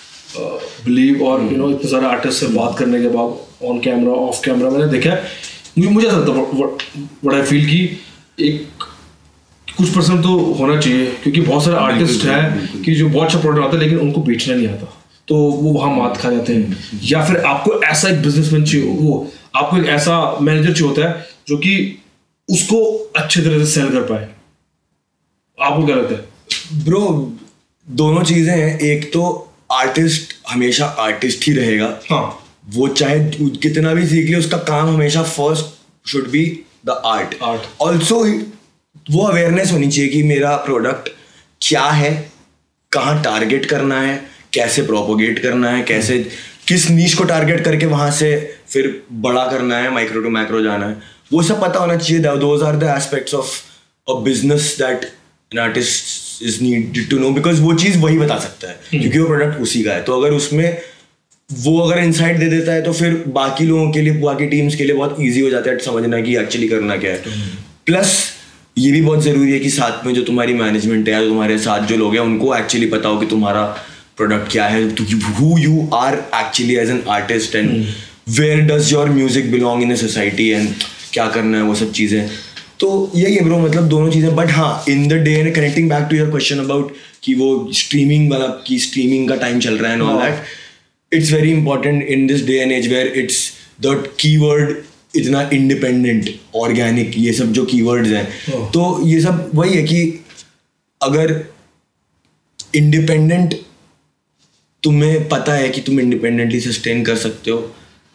S1: बिलीव, और इतने सारे आर्टिस्ट से बात करने के बाद ऑन कैमरा ऑफ कैमरा मैंने देखा है, मुझे ऐसा लगता है व्हाट आई फील कि एक कुछ परसेंट तो होना चाहिए, क्योंकि बहुत सारे आर्टिस्ट हैं कि जो बहुत अच्छा प्रोडक्ट आता है लेकिन उनको बेचना नहीं आता, तो वो वहाँ मात खा जाते हैं. या फिर आपको ऐसा एक बिजनेसमैन चाहिए, वो आपको एक ऐसा मैनेजर चाहिए होता है जो कि उसको अच्छे तरह से सेल कर पाए. आपको क्या लगता है?
S2: ब्रो दोनों चीजें हैं. एक तो आर्टिस्ट हमेशा आर्टिस्ट ही रहेगा,
S1: हाँ,
S2: वो चाहे कितना भी सीख ले, उसका काम हमेशा first should be the art. Also वो अवेयरनेस होनी चाहिए कि मेरा प्रोडक्ट क्या है, कहाँ टारगेट करना है, कैसे प्रोपोगेट करना है, कैसे किस नीश को टारगेट करके वहां से फिर बड़ा करना है, माइक्रो टू मैक्रो जाना है, वो सब पता होना चाहिए. Those are the aspects of a business that an artist is needed to know, because वो चीज़ वही बता सकता है क्योंकि वो प्रोडक्ट उसी का है. तो अगर उसमें वो अगर इनसाइट दे देता है तो फिर बाकी लोगों के लिए, बाकी टीम्स के लिए बहुत ईजी हो जाता है समझना कि एक्चुअली करना क्या है. प्लस ये भी बहुत ज़रूरी है कि साथ में जो तुम्हारी मैनेजमेंट है या तुम्हारे साथ जो लोग हैं उनको एक्चुअली पता हो कि तुम्हारा प्रोडक्ट क्या है, who you are actually as an artist and where does your music belong in a society and क्या करना है, वो सब चीज़ें. तो यही है ब्रो, मतलब दोनों चीज़ें. बट हाँ, in the day end connecting back to your question about कि वो स्ट्रीमिंग वाला, कि स्ट्रीमिंग का टाइम चल रहा है and all that, it's very important in this day and age where it's the keyword इतना इंडिपेंडेंट, ऑर्गेनिक, ये सब जो कीवर्ड्स हैं. तो ये सब वही है कि अगर इंडिपेंडेंट, तुम्हें पता है कि तुम इंडिपेंडेंटली सस्टेन कर सकते हो,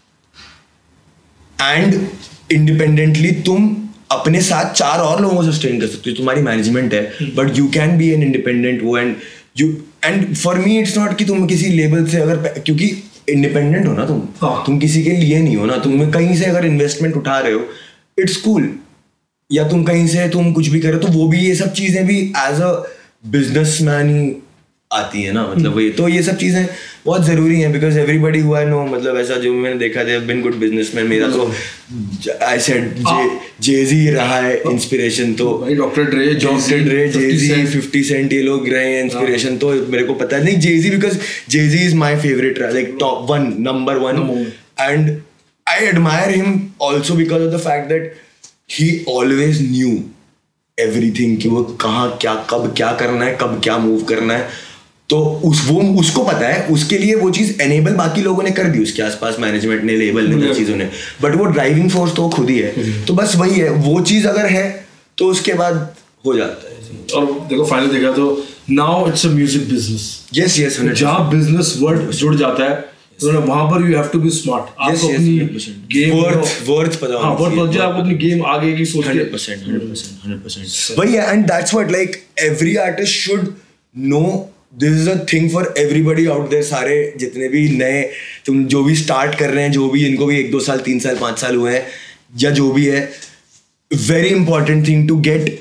S2: एंड इंडिपेंडेंटली तुम अपने साथ 4 और लोगों को सस्टेन कर सकते हो, तुम्हारी मैनेजमेंट है, but you can be an independent वो. And for me it's not कि तुम किसी लेवल से अगर, क्योंकि इंडिपेंडेंट हो ना तुम किसी के लिए नहीं हो ना. तुम कहीं से अगर इन्वेस्टमेंट उठा रहे हो, इट्स कूल, या तुम कहीं से तुम कुछ भी कर रहे हो, तो वो भी, ये सब चीजें भी एज अ बिजनेसमैन ही आती है ना. मतलब ये तो ये सब चीजें बहुत जरूरी हैं, because everybody who I know, मतलब ऐसा जो मैंने देखा, they have been good businessman. मेरा तो आई सेड जे-ज़ी रहा है इंस्पिरेशन. तो
S1: डॉक्टर ड्रे,
S2: जे-ज़ी, 50 सेंट, ये लोग रहे हैं इंस्पिरेशन. तो मेरे को पता है नहीं, Jay-Z, because Jay-Z is my favourite, like top 1, number 1. And I admire him also because of the fact that he always knew everything, कि वो कहाँ क्या, कब क्या करना है, कब क्या मूव करना है. तो उसको पता है, उसके लिए वो चीज़ एनेबल बाकी लोगों ने कर दी, उसके आसपास मैनेजमेंट ने, लेबल ने, चीज़ों ने, बट वो ड्राइविंग फोर्स तो खुद ही है. तो बस वही है, वो चीज़ अगर है तो उसके बाद हो जाता है.
S1: और देखो फाइनल देखा तो now it's a music business.
S2: Yes,
S1: जहाँ बिजनेस वर्ड जुड़ जाता है, वहां पर you have to be smart. आपको अपनी गेम
S2: वर्थ पता होना
S1: चाहिए. वर्थ आपको अपनी गेम आगे की सोच के
S2: 100%. वही है, and that's what like every artist should know. This is a thing for everybody out there. सारे जितने भी नए तुम जो भी स्टार्ट कर रहे हैं, जो भी इनको भी 1-2 साल 3 साल 5 साल हुए हैं या जो भी है, very important thing to get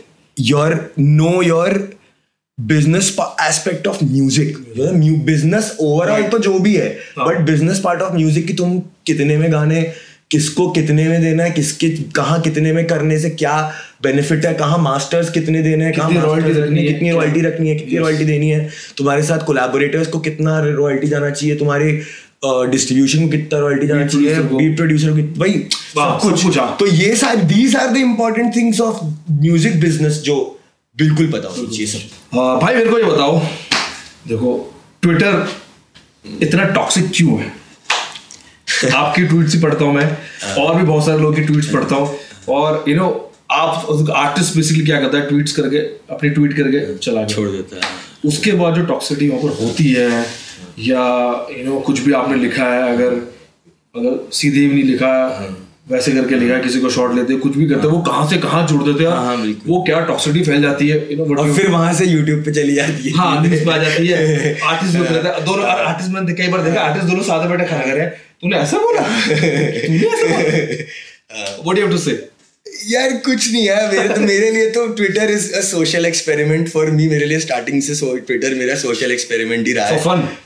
S2: your business aspect of music. Business overall तो जो भी है, but business part of music की तुम कितने में गाने, किसको कितने में देना है, किसके कहाँ कितने में करने से क्या बेनिफिट है, कहाँ मास्टर्स कितने देने हैं, कहाँ रॉयल्टी रखनी है, कितनी रॉयल्टी रखनी है, कितनी रॉयल्टी देनी है, तुम्हारे साथ कोलैबोरेटर्स को कितना रॉयल्टी जाना चाहिए, तुम्हारे डिस्ट्रीब्यूशन को कितना रॉयल्टी जाना चाहिए, बीट प्रोड्यूसर को भाई सब कुछ. तो ये सारे these are the important things of music business जो बिल्कुल पता होना चाहिए सब.
S1: भाई मेरे को ये बताओ, देखो ट्विटर इतना टॉक्सिक क्यों है? आपकी ट्वीट्स ही पढ़ता हूँ मैं, और भी बहुत सारे लोगों की ट्वीट्स पढ़ता हूँ, और यू नो आप आर्टिस्ट बेसिकली क्या करता है, ट्वीट्स करके अपनी ट्वीट करके चला छोड़ देता है. उसके बाद जो टॉक्सिसिटी वहाँ पर होती है, या यू नो कुछ भी आपने लिखा है, अगर सीधे भी नहीं लिखा, वैसे करके लिखा है, किसी को शॉट लेते हैं, कुछ भी करते हैं, वो कहाँ से कहाँ जुड़ देते हैं, वो क्या टॉक्सिसिटी फैल जाती है, यू नो.
S2: और फिर वहां से यूट्यूब पे चली जाती है.
S1: हाँ, न्यूज़ पे आ जाती है. आर्टिस्ट जो करता है, दोनों आर्टिस्ट मैंने कई बार देखा, आर्टिस्ट दोनों साथ बैठे खाना कर रहे हैं, तूने ऐसा बोला, तूने ऐसा बोला. What do you have to say?
S2: यार कुछ नहीं है, मेरे लिए तो Twitter is a social experiment for me. मेरे लिए स्टार्टिंग से ट्विटर मेरा सोशल एक्सपेरिमेंट ही रहा है.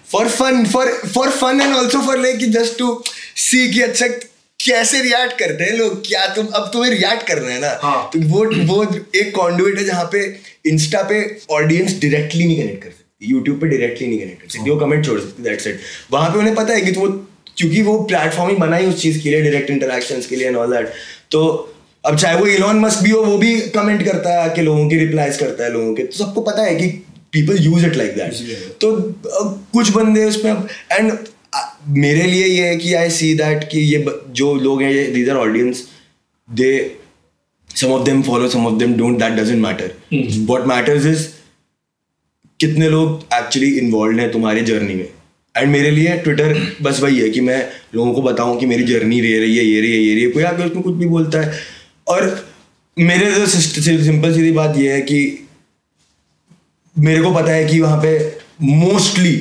S2: For fun and also for like just to see कि अच्छा कैसे रिएक्ट करते हैं लोग, क्या अब तुम्हें रिएक्ट करना है ना. तो वो एक कॉन्डुइट है जहाँ पे इंस्टा पे ऑडियंस डायरेक्टली नहीं कनेक्ट कर सकती, यूट्यूब पे डायरेक्टली नहीं कनेक्ट कर सकती, वो कमेंट छोड़ सकती, दैट्स इट. वहाँ पे उन्हें पता है कि वो क्योंकि वो प्लेटफॉर्म ही बना ही उस चीज़ के लिए, डायरेक्ट इंटरेक्शंस के लिए एंड ऑल दैट. तो अब चाहे वो इलॉन मस्क भी हो, वो भी कमेंट करता है, कि लोगों की रिप्लाईज करता है लोगों के, तो सबको पता है कि people use it like that. तो कुछ बंदे उसमें, एंड मेरे लिए ये है कि आई सी दैट कि ये जो लोग हैं, ये these are audience, they some of them follow, some of them don't, that doesn't matter. What matters is कितने लोग एक्चुअली इन्वॉल्व हैं तुम्हारी जर्नी में. एंड मेरे लिए ट्विटर बस वही है कि मैं लोगों को बताऊं कि मेरी जर्नी रह रही है, ये रही है. कोई आगे उसमें कुछ भी बोलता है, और मेरे तो सिंपल सीधी बात ये है कि मेरे को पता है कि वहाँ पे mostly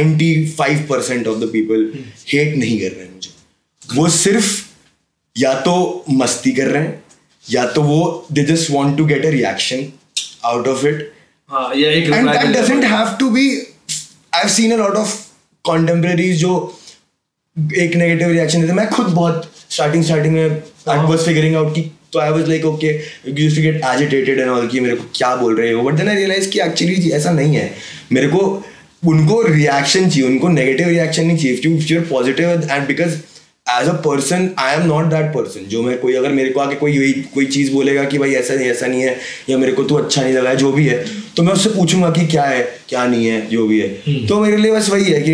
S2: 95% of the people hate नहीं कर रहे हैं मुझे. वो सिर्फ या तो मस्ती कर रहे हैं, या तो वो they just want to get a reaction out of it. And that doesn't have to be. I have seen a lot of contemporaries जो एक नेगेटिव रिएक्शन देते. मैं खुद बहुत स्टार्टिंग में आई वाज फिगरिंग आउट कि, तो I was like okay, used to get agitated and all कि मेरे को क्या बोल रहे हो, बट देन आई रियलाइज कि एक्चुअली ऐसा नहीं है. मेरे को उनको रिएक्शन चाहिए, उनको नेगेटिव रिएक्शन नहीं चाहिए. If you are positive, and because as a person I am not that person जो मैं कोई, अगर मेरे को आके कोई चीज़ बोलेगा कि भाई ऐसा नहीं है, या मेरे को तो अच्छा नहीं लगा है, जो भी है, तो मैं उससे पूछूंगा कि क्या है क्या नहीं है, जो भी है. तो मेरे लिए बस वही है कि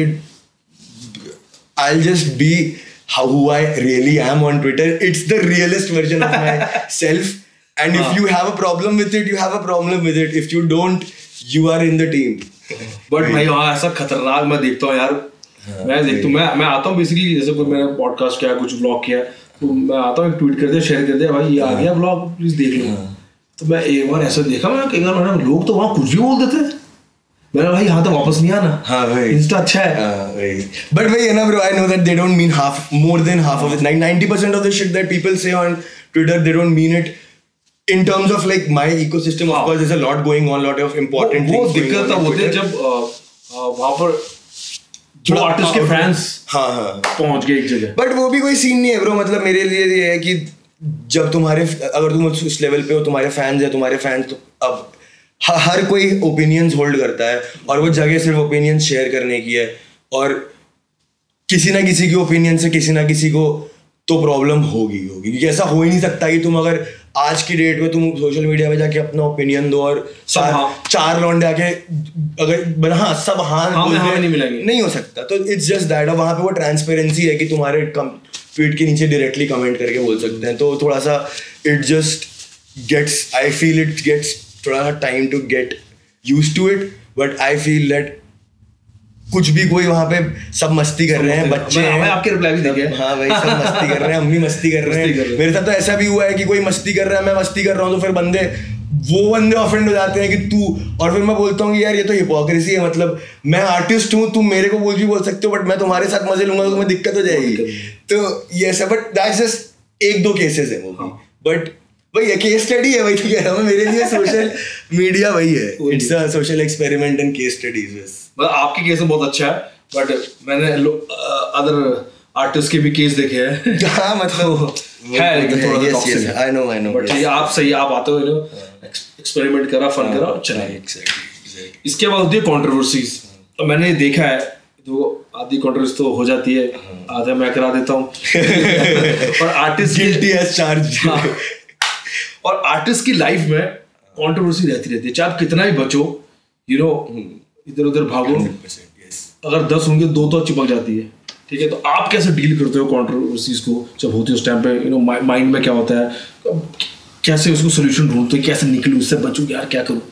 S2: I'll just be who I really am on Twitter. It's the realest version of myself. And if you have a problem with it, you have a problem with it. If you don't, you are in the team.
S1: But भाई वहाँ ऐसा खतरनाक मैं देखता हूँ यार. मैं देखता हूँ, मैं आता हूँ बेसिकली, जैसे कोई मैंने पॉडकास्ट किया, कुछ व्लॉग किया, तो मैं आता हूँ, एक ट्वीट कर दिया, शेयर कर दिया, भाई ये आ गया व्लॉग, प्लीज देख लो. तो मैं एक बार ऐसा देखा, मैं कई बार लोग तो वहाँ कुछ भी बोल देते हैं. मेरा भाई यहाँ तो वापस नहीं आना.
S2: हाँ भाई,
S1: इंस्टा अच्छा है.
S2: बट भाई है ना bro, I know that they don't mean more than half of it. 90% of the shit that people say on Twitter, they don't mean it in terms of like my ecosystem. Of course, there's a lot going on, lot of important things.
S1: वो दिक्कत तब होती है जब वहाँ पर जो आर्टिस्ट के फैंस पहुँच गए एक जगह.
S2: बट वो भी कोई सीन नहीं है ब्रो. मतलब मेरे लिए ये है कि जब अगर तुम उस लेवल पे हो, तुम्हारे फैंस है, तुम्हारे फैंस तो अब हर कोई ओपिनियंस होल्ड करता है, और वो जगह सिर्फ ओपिनियंस शेयर करने की है, और किसी ना किसी की ओपिनियन से किसी ना किसी को तो प्रॉब्लम होगी, क्योंकि ऐसा हो ही नहीं सकता कि तुम अगर आज की डेट में तुम सोशल मीडिया पे जाके अपना ओपिनियन दो और चार लौंडे आके अगर सब नहीं हो सकता. तो इट्स जस्ट दैट. वहाँ पे वो ट्रांसपेरेंसी है कि तुम्हारे ट्वीट के नीचे डायरेक्टली कमेंट करके बोल सकते हैं. तो थोड़ा सा it just gets, I feel it gets थोड़ा सा time to get used to it, but I feel that कुछ भी कोई वहाँ पे सब मस्ती कर रहे हैं, बच्चे हैं,
S1: आपके रिप्लाई भी देखे।
S2: हाँ भाई सब मस्ती कर रहे हैं, हम भी मस्ती कर रहे हैं। मेरे साथ तो ऐसा भी हुआ है कि कोई मस्ती कर रहा है, मैं मस्ती कर रहा हूँ, तो फिर वो बंदे ऑफेंड हो जाते हैं कि तू, और फिर मैं बोलता हूँ कि यार ये तो हिपोक्रेसी है, मतलब मैं आर्टिस्ट हूँ, तुम मेरे को बोल सकते हो, बट मैं तुम्हारे साथ मजे लूंगा तो तुम्हें दिक्कत हो जाएगी। तो ये ऐसा, बट दैट्स जस्ट 1-2 केसेस है वो भी, बट वही है, केस स्टडी है, वही तो कह रहा हूँ, मेरे लिए सोशल मीडिया वही है, it's a social experiment and case studies.
S1: मतलब आपके केस में बहुत अच्छा है, बट मैंने अदर आर्टिस्ट के भी केस देखे हैं।
S2: हाँ मतलब
S1: है लेकिन थोड़ा सा टॉक्सिक है।
S2: आई नो
S1: बट आप सही, आप आते हो एक्सपेरिमेंट करा, फन करा, चलिए। इसके बाद होती है कंट्रोवर्सीज, तो मैंने देखा है, तो आधी कंट्रोवर्सी तो हो जाती है, आधा मैं करा देता हूँ। और आर्टिस्ट
S2: गिल्टी एज चार्ज।
S1: और आर्टिस्ट की लाइफ में कंट्रोवर्सी रहती है, चाहे आप कितना भी बचो, यू नो, इधर उधर भागो, अगर 10 होंगे 2 तो चिपक जाती है, ठीक है। तो आप कैसे डील करते हो कंट्रोवर्सीज को जब होती है उस टाइम पे, यू नो, माइंड में क्या होता है, कैसे उसको सोल्यूशन ढूंढते हो, कैसे निकलूं उससे, बचूं, यार क्या करूं?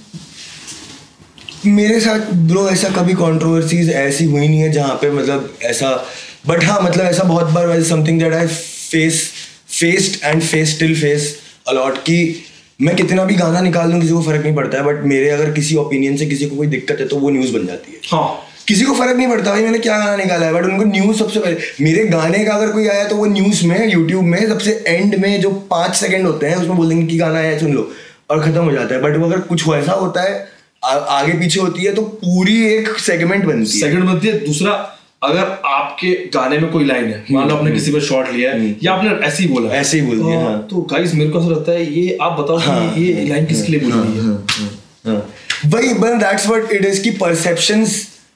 S2: मेरे साथ ब्रो ऐसा कभी कंट्रोवर्सीज ऐसी हुई नहीं है जहाँ पे मतलब ऐसा, बट हाँ मतलब ऐसा बहुत बार something that I faced and still face a lot, कि मैं कितना भी गाना निकाल लूँ किसी को फर्क नहीं पड़ता है, बट मेरे अगर किसी ओपिनियन से किसी को कोई दिक्कत है तो वो न्यूज़ बन जाती है।
S1: हाँ,
S2: किसी को फर्क नहीं पड़ता भाई मैंने क्या गाना निकाला है, बट उनको न्यूज़ सबसे पहले, मेरे गाने का अगर कोई आया तो वो न्यूज़ में, यूट्यूब में सबसे एंड में जो 5 सेकंड होते हैं उसमें बोल देंगे कि गाना आया सुन लो, और खत्म हो जाता है। बट अगर कुछ ऐसा होता है आगे पीछे होती है तो पूरी एक सेगमेंट बनती है।
S1: दूसरा, अगर आपके गाने में कोई लाइन है, मान लो आपने किसी पर शॉट लिया है या आपने ऐसे ही बोल दिया, हाँ, तो गाइस मेरे को ऐसा लगता है ये आप बताओ कि ये लाइन किसके लिए बोली है।
S2: वही, but that's what it is कि perceptions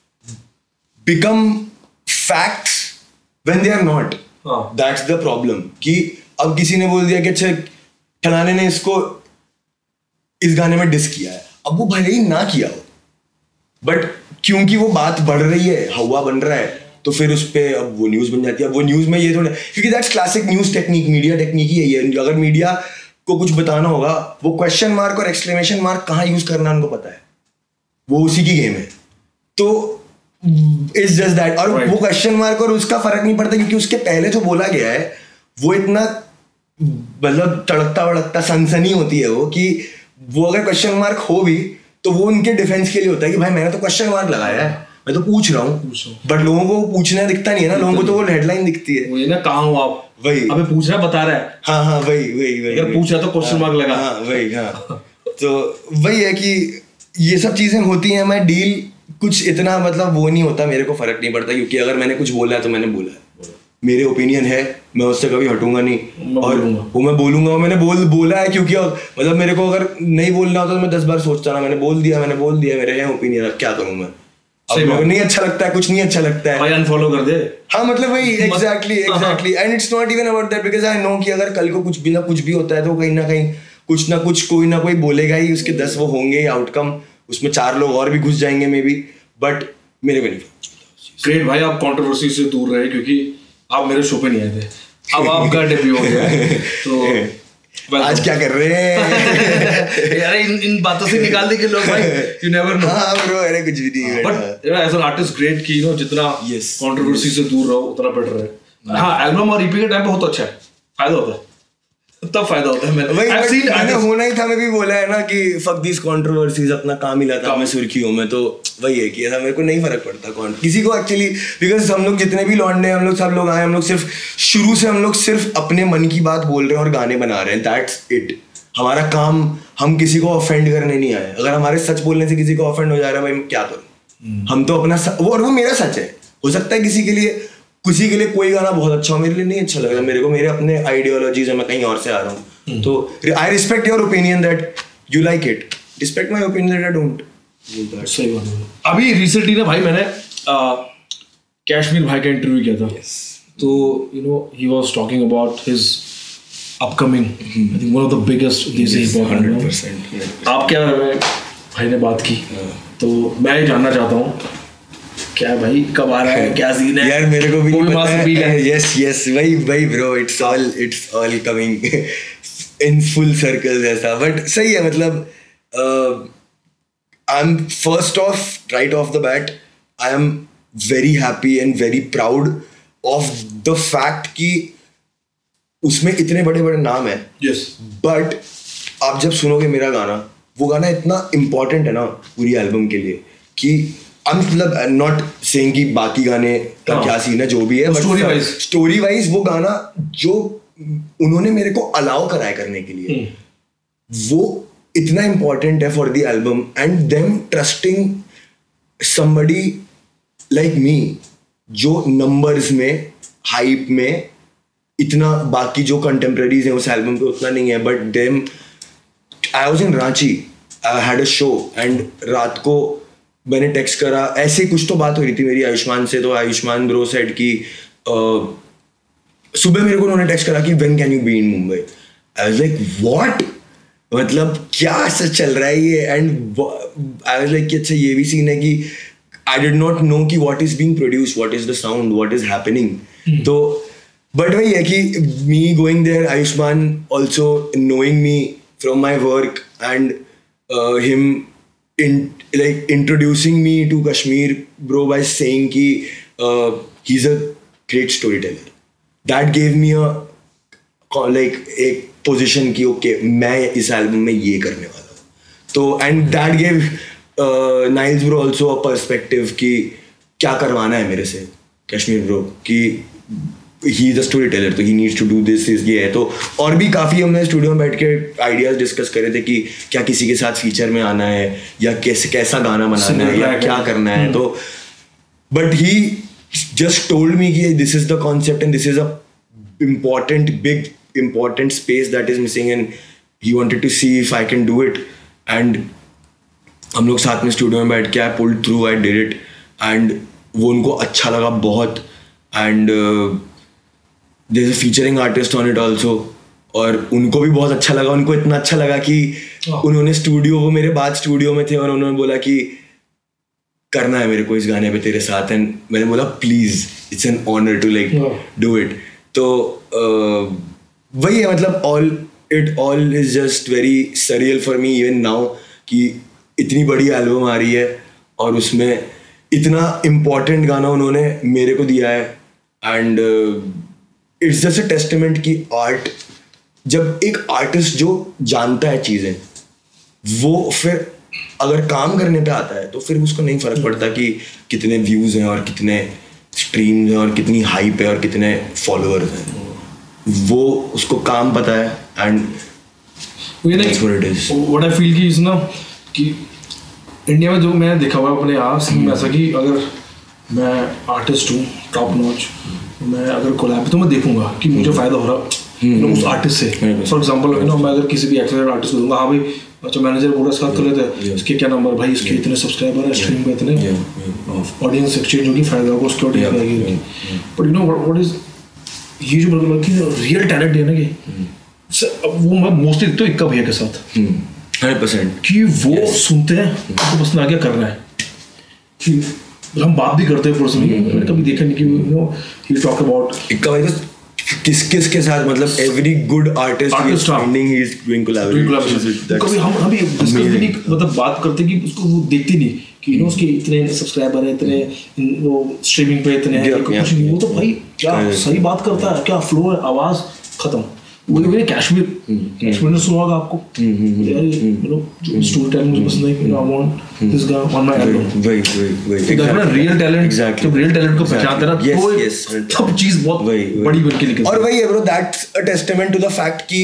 S2: become facts when they are not. That's the problem. कि अब किसी ने बोल दिया कि अच्छा फलाने ने इसको इस गाने में डिस किया है, अब वो भले ही ना किया हो, बट क्योंकि वो बात बढ़ रही है, हवा बन रहा है, तो फिर उस पे अब वो न्यूज़ बन जाती है। अब वो न्यूज़ में ये थोड़ा, क्योंकि that's classic news technique, media technique ही है ये। अगर मीडिया को कुछ बताना होगा, वो क्वेश्चन मार्क और एक्सक्लेमेशन मार्क कहाँ यूज़ करना उनको पता है, वो उसी की गेम है। तो इट्स जस्ट दैट, और वो क्वेश्चन मार्क और उसका फर्क नहीं पड़ता, क्योंकि उसके पहले जो बोला गया है वो इतना मतलब तड़कता भड़कता सनसनी होती है वो, कि वो अगर क्वेश्चन मार्क हो भी तो वो उनके डिफेंस के लिए होता है कि भाई मैंने तो क्वेश्चन मार्क लगाया है, मैं तो पूछ रहा हूँ, बट लोगों को पूछना दिखता नहीं है ना, लोगों को तो वो हेडलाइन दिखती है,
S1: वही ना, कहाँ हो आप,
S2: वही
S1: अबे पूछ रहा है, बता रहा है,
S2: हाँ वही
S1: अगर पूछ रहा तो क्वेश्चन मार्क लगा,
S2: वही, तो वही है कि ये सब चीजें होती हैं। मैं डील कुछ इतना मतलब वो नहीं होता, मेरे को फर्क नहीं पड़ता, क्योंकि अगर मैंने कुछ बोला है तो मैंने बोला है, मेरे ओपिनियन है, मैं उससे कभी हटूंगा नहीं, और वो मैं बोलूंगा, और मैंने बोला है, क्योंकि मतलब मेरे को अगर नहीं बोलना होता तो मैं 10 बार सोचता ना, मैंने बोल दिया, मेरे हैं ओपिनियन, अब क्या करूं मैं, अब मेरे को नहीं अच्छा लगता है, कुछ नहीं अच्छा लगता है,
S1: अनफॉलो कर दे।
S2: हाँ मतलब वही, exactly, and it's not even about that, because I know कि अगर कल को कुछ भी होता है तो कहीं ना कहीं कुछ ना कुछ कोई ना कोई बोलेगा ही, उसके 10 वो होंगे आउटकम, उसमें 4 लोग और भी घुस जाएंगे मे बी, बट मेरे को नहीं।
S1: ग्रेट भाई, आप कंट्रोवर्सी से दूर रहे, क्योंकि आप मेरे शो पे नहीं आए थे, अब आपका डेब्यू हो गया है, तो
S2: आज क्या कर रहे हैं
S1: यार, इन बातों से निकाल दे के लोग, भाई यू नेवर नो।
S2: हाँ ब्रो, अरे कुछ भी नहीं,
S1: but as an artist great कि यू नो जितना कंट्रोवर्सी से दूर रहो उतना बेटर है। हाँ, एल्बम और ईपी के टाइम पे बहुत अच्छा है, फायदा होता है, तब फायदा होता है। मैंने
S2: होना ही था, मैं भी बोला है ना कि फक दिस कंट्रोवर्सीज, अपना काम ही लाता मैं सुर्खियों में, तो वही है कि ऐसा मेरे को नहीं फर्क पड़ता कौन किसी को एक्चुअली, बिकॉज हम लोग जितने भी लौंडे हम लोग सब लोग आए, हम लोग सिर्फ शुरू से हम लोग सिर्फ अपने मन की बात बोल रहे हैं और गाने बना रहे हैं, दैट्स इट। हमारा काम, हम किसी को ऑफेंड करने नहीं आए। अगर हमारे सच बोलने से किसी को ऑफेंड हो जा रहा है, भाई मैं क्या करूँ, हम तो अपना और वो मेरा सच है, हो सकता है किसी के लिए कोई गाना बहुत अच्छा हो, मेरे लिए नहीं अच्छा लग रहा, मेरे को मेरे अपने आइडियोलॉजीज है, मैं कहीं और से आ रहा हूँ, तो I respect your opinion that you like it, respect my opinion that I don't.
S1: सही बात है। अभी रिसेंटली ना भाई मैंने कैश्मीर भाई का इंटरव्यू किया था, तो you know he was talking about his upcoming, I think one of the biggest desi hip hop. 100%। आप क्या भाई ने बात की, तो मैं ये जानना चाहता हूँ क्या भाई कब आ रहा है, क्या सीन है?
S2: यार मेरे को भी नहीं पता है। यस वही bro, it's all coming in full circles ऐसा, बट सही है। मतलब I am first off right off the bat, I am very happy and very proud of the fact कि उसमें इतने बड़े बड़े नाम है.
S1: यस.
S2: बट आप जब सुनोगे मेरा गाना, वो गाना इतना इम्पोर्टेंट है ना पूरी एल्बम के लिए कि मतलब नॉट सेइंग कि बाकी गाने का क्या सीन है जो भी है, बट स्टोरी वाइज वो गाना जो उन्होंने मेरे को अलाउ कराया करने के लिए, वो इतना इम्पोर्टेंट है for the album. And them trusting somebody like me जो नंबर्स में, हाइप में इतना, बाकी जो कंटेम्प्रेरीज हैं उस एल्बम पे उतना नहीं है, but then I was in Ranchi, I had a show and रात को मैंने टेक्स्ट करा, ऐसे कुछ तो बात हो रही थी मेरी आयुष्मान से, तो आयुष्मान ब्रो सेड कि सुबह मेरे को उन्होंने टेक्स्ट करा कि when can you be in Mumbai. I was like what, मतलब क्या ऐसा चल रहा है ये. एंड आई वाज लाइक कि अच्छा ये भी सीन है कि आई डिड नॉट नो कि what is being produced, what is the sound, what is happening. तो बट वही है कि me going there, Ayushmann also knowing me from my work and him like introducing me to Kashmir bro by saying ki he's a great storyteller. That gave me a like एक position कि okay मैं इस album में ये करने वाला हूँ. तो and that gave Niles bro also a perspective कि क्या करवाना है मेरे से Kashmir bro कि he is a storyteller तो he needs to do this ये है. तो और भी काफ़ी हमने स्टूडियो में बैठ के आइडियाज़ डिस्कस करे थे कि क्या किसी के साथ फीचर में आना है या कैसा गाना बनाना है या क्या करना है. तो but he just told me कि this is the concept and this is a important big important space that is missing and he wanted to see if I can do it. And हम लोग साथ में स्टूडियो में बैठ के I pulled through, I did it and वो उनको अच्छा लगा बहुत. And there's a featuring artist on it also और उनको भी बहुत अच्छा लगा. उनको इतना अच्छा लगा कि उन्होंने स्टूडियो, वो मेरे बाद स्टूडियो में थे और उन्होंने बोला कि करना है मेरे को इस गाने पे तेरे साथ. एंड मैंने बोला please, it's an honour to like do it. तो वही है, मतलब all is just very surreal for me even now कि इतनी बड़ी एल्बम आ रही है और उसमें इतना इम्पोर्टेंट गाना उन्होंने मेरे को दिया है. And it's just a testament कि आर्ट, जब एक आर्टिस्ट जो जानता है चीज़ें, वो फिर अगर काम करने पे आता है तो फिर उसको नहीं फर्क पड़ता कि कितने व्यूज़ हैं और कितने स्ट्रीम्स हैं और कितनी हाइप है और कितने फॉलोअर्स हैं. वो उसको काम पता है. And that's what it is.
S1: What I feel कि ना कि इंडिया में जो मैंने देखा हुआ अपने आस में ऐसा कि अगर मैं आर्टिस्ट हूँ टॉप नॉच, मैं अगर कोलैब तो मैं देखूंगा कि मुझे फ़ायदा हो रहा उस आर्टिस्ट से. फॉर एग्जांपल मैं अगर किसी भी एक्सपर्ट आर्टिस्ट को दूंगा, हाँ भाई अच्छा मैनेजर बोला इसका कर लेते हैं, इसके क्या नंबर भाई, इसके इतने सब्सक्राइबर है, स्ट्रीम पे इतने, ऑडियंस एक्सचेंज होगी, फायदा होगा, उसकी ऑडियंस आएगी. बट व्हाट इज ये जो मतलब कि रियल टैलेंट है ना कि वो मैं मोस्टली तो इक्का भैया के साथ
S2: 100%
S1: कि वो सुनते हैं तो बस ना क्या करना है कि हम बात भी करते हैं पर्सनली. मैंने कभी देखा नहीं कि ही टॉक अबाउट
S2: इक्का भाई तो किस के साथ, मतलब every good artist finding he is doing collaboration.
S1: कभी हम भी डिस्कस भी नहीं, मतलब बात करते कि उसको वो देखते नहीं कि उसके इतने सब्सक्राइबर है, इतने वो स्ट्रीमिंग पे इतने हैं, कुछ नहीं. वो तो भाई क्या सही बात करता है, क्या फ्लो है, आवाज़ खत्म. वो भी कश्मीर ने सुना होगा आपको यार, जो स्टोरी टेलिंग मुझे पसंद है कि I want this guy on my album. वही देखो ना रियल टैलेंट, जब रियल टैलेंट को पहचानते ना तो सब चीज बहुत बड़ी बन के निकलती है.
S2: और वही है bro, that's a testament to the fact कि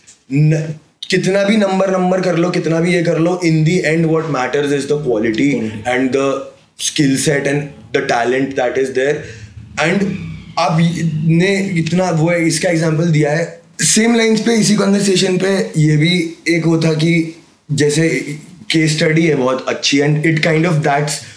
S2: कितना भी नंबर कर लो, कितना भी ये कर लो, in the end what matters is the quality and the skill set and the talent that is there. And आपने इतना वो है, इसका एग्जांपल दिया है. सेम लाइन्स पे इसी कन्वर्सेशन पे ये भी एक वो था कि जैसे केस स्टडी है बहुत अच्छी and it kind of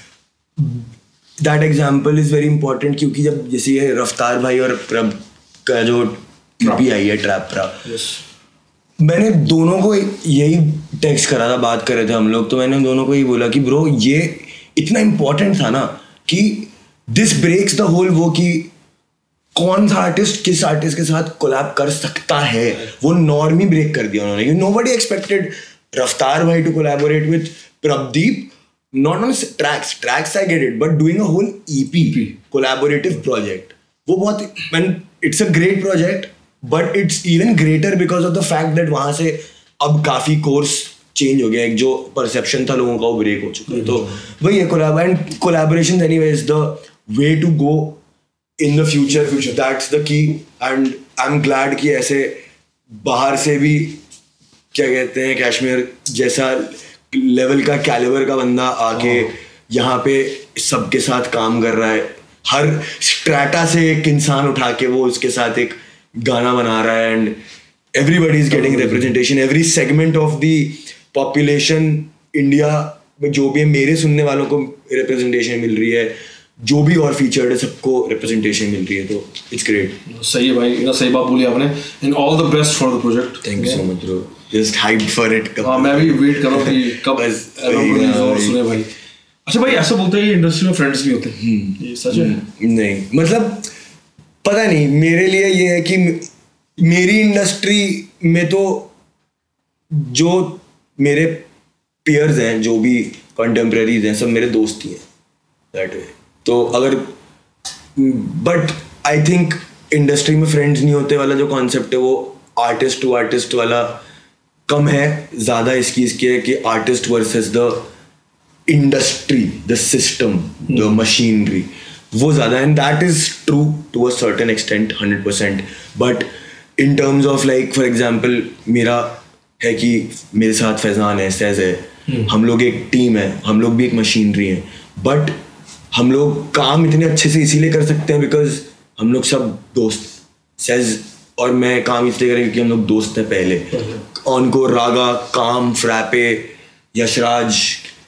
S2: that example is very important. क्योंकि जब जैसे ये रफ्तार भाई और प्रभ का जो टीपी आई है ट्रैप प्रा, मैंने दोनों को यही टेक्स्ट करा था, बात कर रहे थे हम लोग, तो मैंने दोनों को यही बोला कि ब्रो ये इतना इम्पोर्टेंट था ना कि दिस ब्रेक्स द होल वो कि कौन सा आर्टिस्ट किस आर्टिस्ट के साथ कोलैब कर सकता है. वो नॉर्म ही ब्रेक कर दिया उन्होंने. नोबडी एक्सपेक्टेड रफ्तार भाई to collaborate with Prabhdeep not on tracks I get it, but doing a whole EP collaborative project, वो बहुत, and it's a great project, but it's even greater because of the fact that वहाँ से अब काफी कोर्स चेंज हो गया, एक जो परसेप्शन था लोगों का वो ब्रेक हो चुका है. तो वही है collaboration anyway is the way to go in the future. That's the key, and I'm glad कि ऐसे बाहर से भी क्या कहते हैं कश्मीर जैसा लेवल का कैलिबर का बंदा आके यहाँ पे सबके साथ काम कर रहा है. हर स्ट्रैटा से एक इंसान उठा के वो उसके साथ एक गाना बना रहा है, and everybody is getting representation. Every segment of the population India में जो भी है, मेरे सुनने वालों को representation मिल रही है, जो भी और फीचर्ड है सबको representation मिल रही है, तो it's great.
S1: सही है भाई, इतना सही बात बोली आपने. And all the best for the project.
S2: Thank you so much bro. Just hyped for it.
S1: हाँ, मैं भी वेट कर रहा हूँ कि कब एल्बम रिलीज हो और सुने भाई. अच्छा भाई, ऐसा बोलते हैं ये इंडस्ट्री में फ्रेंड्स नहीं होते, ये सच है?
S2: नहीं, मतलब पता नहीं, मेरे लिए ये है कि मेरी इंडस्ट्री में तो जो मेरे पीयर्स हैं, जो भी कंटेम्प्रेरीज हैं, सब मेरे दोस्त ही हैं दैट वे. तो अगर बट आई थिंक इंडस्ट्री में फ्रेंड्स नहीं होते वाला जो कॉन्सेप्ट है वो आर्टिस्ट टू आर्टिस्ट वाला कम है. ज़्यादा इसकी है कि artist versus the industry, the system, the machinery, वो ज़्यादा. And that is true to a certain extent 100%. But in terms of like for example मेरा है कि मेरे साथ फैज़ान है, सैज़ है, हम लोग एक टीम है, हम लोग भी एक मशीनरी हैं. बट हम लोग काम इतने अच्छे से इसीलिए कर सकते हैं बिकॉज हम लोग सब दोस्त. सैज़ और मैं काम इसलिए करें क्योंकि हम लोग दोस्त हैं पहले. ऑनको, रागा, काम, फ्रैपे, यशराज,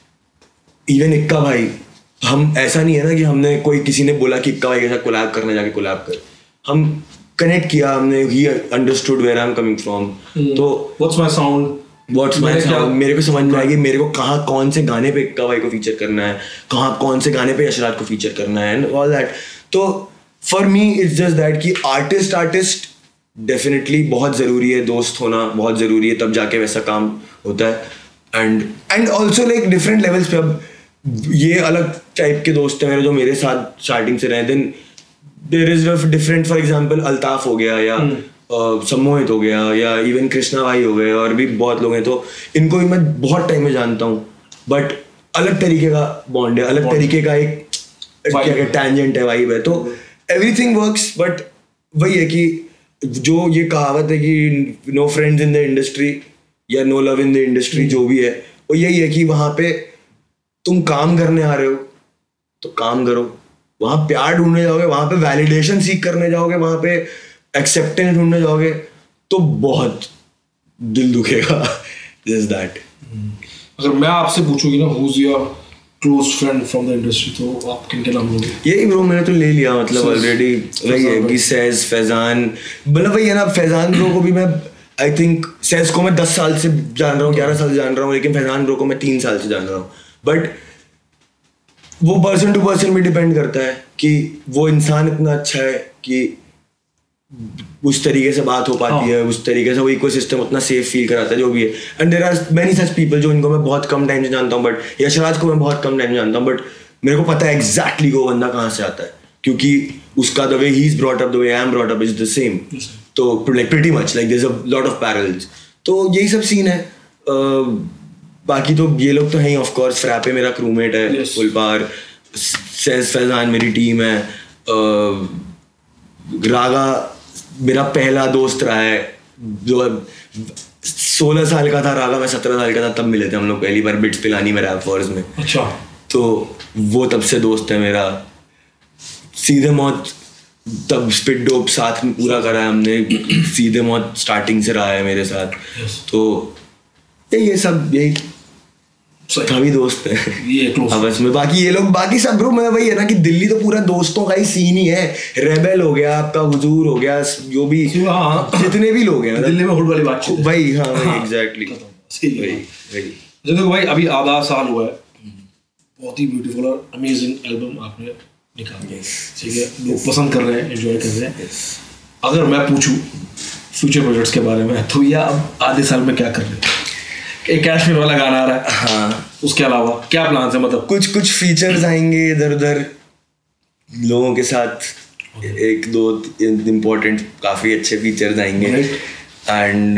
S2: इवन इक्का भाई, हम ऐसा नहीं है ना कि हमने कोई किसी ने बोला कि इक्का भाई के साथ कोलैब करना, जाके कोलैब कर. हम कनेक्ट किया, हमने he understood where I am coming from. तो
S1: व्हाट्स माय साउंड,
S2: मेरे को समझ में आएगी मेरे को कहाँ कौन से गाने पे इक्का भाई को फीचर करना है, कहाँ कौन से गाने पे यशराज को फीचर करना है, एंड ऑल दैट. तो for me it's just that कि आर्टिस्ट डेफिनेटली बहुत ज़रूरी है, दोस्त होना बहुत ज़रूरी है, तब जाके वैसा काम होता है. And also like different levels पे. अब ये अलग टाइप के दोस्त हैं मेरे जो मेरे साथ स्टार्टिंग से रहे. Then there is different, for example Altaf हो गया, या सम्मोहित हो गया, या इवन कृष्णा भाई हो गए, और भी बहुत लोग हैं. तो इनको भी मैं बहुत टाइम में जानता हूँ, बट अलग तरीके का बॉन्ड है, अलग तरीके का एक क्या टैंजेंट है, वाइब है. तो एवरीथिंग वर्क्स. बट वही है कि जो ये कहावत है कि no friends in the industry या no love in the industry, जो भी है वो यही है कि वहाँ पे तुम काम करने आ रहे हो तो काम करो, वहाँ प्यार ढूंढने जाओगे, वहाँ पे वैलिडेशन सीख करने जाओगे, वहाँ पे एक्सेप्टेंस ढूंढने जाओगे तो बहुत दिल दुखेगा. This that.
S1: अगर मैं आपसे पूछूंगी ना who is your close friend from the industry, तो आप किन के नाम लोगे?
S2: यही ब्रो, मैंने तो ले लिया, मतलब ऑलरेडी वही है कि सैज, फैजान, मतलब वही है ना. फैजान ब्रो को भी मैं आई थिंक, सैज को मैं 10 साल से जान रहा हूँ, 11 साल से जान रहा हूँ, लेकिन फैजान ब्रो को मैं 3 साल से जान रहा हूँ. बट वो पर्सन टू पर्सन भी डिपेंड करता है कि वो इंसान इतना अच्छा है कि उस तरीके से बात हो पाती है, उस तरीके से वो इकोसिस्टम उतना सेफ फील कराता है, जो भी है. And there are many such people जो इनको मैं बहुत कम टाइम से जानता हूँ, बट यशराज को मैं बहुत कम टाइम से जानता हूँ, बट मेरे को पता है एग्जैक्टली वो बंदा कहाँ से आता है, क्योंकि उसका the way he is brought up, the way I am brought up is the same. तो like pretty much like there is a lot of parallels. तो यही सब सीन है. बाकी तो ये लोग तो हैं ऑफ कोर्स. फ्रैपे मेरा क्रूमेट है फुल पार, सैज फैजान मेरी टीम है, रागा मेरा पहला दोस्त रहा है, जो 16 साल का था रागा, मैं 17 साल का था, तब मिले थे हम लोग पहली बार बिट्स पिलानी में, रैप वॉर्स में.
S1: अच्छा.
S2: तो वो तब से दोस्त है मेरा. सीधे मौत तब स्पिट डोप साथ में पूरा करा है हमने, सीधे मौत स्टार्टिंग से रहा है मेरे साथ. तो ये सब यही सभी दोस्त है आपस में. बाकी ये लोग बाकी सब ब्रो, मैं वही है ना कि दिल्ली तो पूरा दोस्तों का ही सीन ही है. रेबेल हो गया, आपका हुजूर हो गया, जो भी जितने भी लोग हैं
S1: दिल्ली में हुड वाली बात
S2: भाई. हाँ वही एग्जैक्टली वही.
S1: देखो भाई, अभी आधा साल हुआ है, बहुत ही ब्यूटीफुल और अमेजिंग एल्बम आपने निकाली है, ठीक है, लोग पसंद कर रहे हैं, एंजॉय कर रहे हैं. अगर मैं पूछूं फ्यूचर प्रोजेक्ट्स के बारे में, तो या अब आधे साल में क्या कर रहे हैं? एक कश्मीर वाला गाना आ रहा है,
S2: हाँ,
S1: उसके अलावा क्या प्लान है? मतलब
S2: कुछ फीचर्स आएंगे इधर उधर लोगों के साथ, एक दो इम्पोर्टेंट काफ़ी अच्छे फीचर्स आएंगे एंड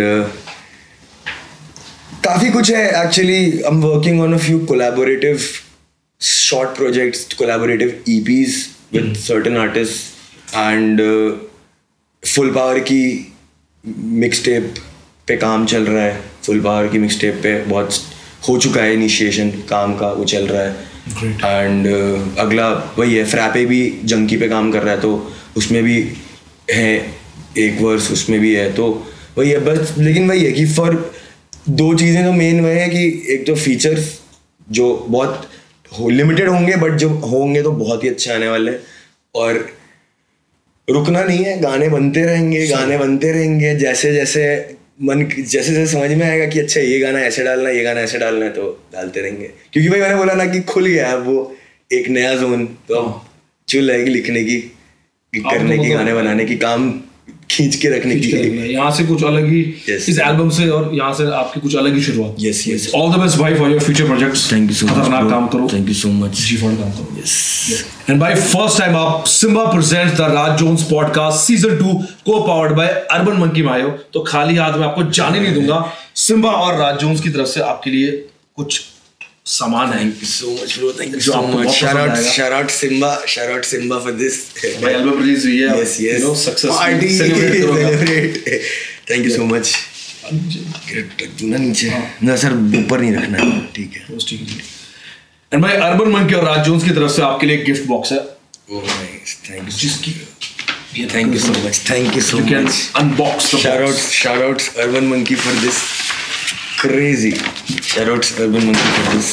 S2: काफ़ी कुछ है actually. I am working on a few collaborative short projects, collaborative EPs with certain artist and full power की मिक्सटेप पे काम चल रहा है. फुल पावर की मिक्सटेप पे बहुत हो चुका है इनिशिएशन काम का, वो चल रहा है. एंड अगला वही है, फ्रैपे भी जंकी पे काम कर रहा है तो उसमें भी है एक वर्स, उसमें भी है. तो वही है बस. लेकिन वही है कि फॉर दो चीज़ें तो मेन वही है कि एक तो फीचर्स जो बहुत लिमिटेड होंगे बट जो होंगे तो बहुत ही अच्छे आने वाले हैं. और रुकना नहीं है, गाने बनते रहेंगे जैसे जैसे समझ में आएगा कि अच्छा ये गाना ऐसे डालना है, ये गाना ऐसे डालना है तो डालते रहेंगे. क्योंकि भाई मैंने बोला ना कि खुल गया है वो एक नया जोन, तो अब चुल रहेगी लिखने की, करने की, गाने बनाने की, काम खींच के रखने की.
S1: यहाँ से कुछ अलग ही इस एल्बम से, और यहाँ से आपकी कुछ अलग ही शुरुआत.
S2: यस
S1: ऑल द बेस्ट भाई for your future projects.
S2: Thank you so much.
S1: खतरनाक काम करो.
S2: Thank you so much.
S1: G4 काम करो. यस. एंड भाई फर्स्ट टाइम आप Simba presents the Raj Jones podcast season 2 को powered by urban monkey mayo. तो खाली हाथ में आपको जाने नहीं दूंगा. सिम्बा और राज जोन्स की तरफ से आपके लिए कुछ सामान है.
S2: Thank you so much bro. Thank you so much. Shout out Simba for this.
S1: भाई एल्बम रिलीज हुई है.
S2: Yes.
S1: You know, success.
S2: Party. Celebrate. Thank you so much. ना नीचे ना सर, ऊपर नहीं रखना है. ठीक है.
S1: एंड भाई अर्बन मंकी और राज जोन्स की तरफ से आपके लिए एक गिफ्ट बॉक्स है.
S2: Oh nice. Thank you.
S1: जिसकी
S2: Thank you so much. Thank you so
S1: you can
S2: much.
S1: unbox the box.
S2: Shout out Urban Monkey for this. Crazy. Shout out Urban Monkey for this.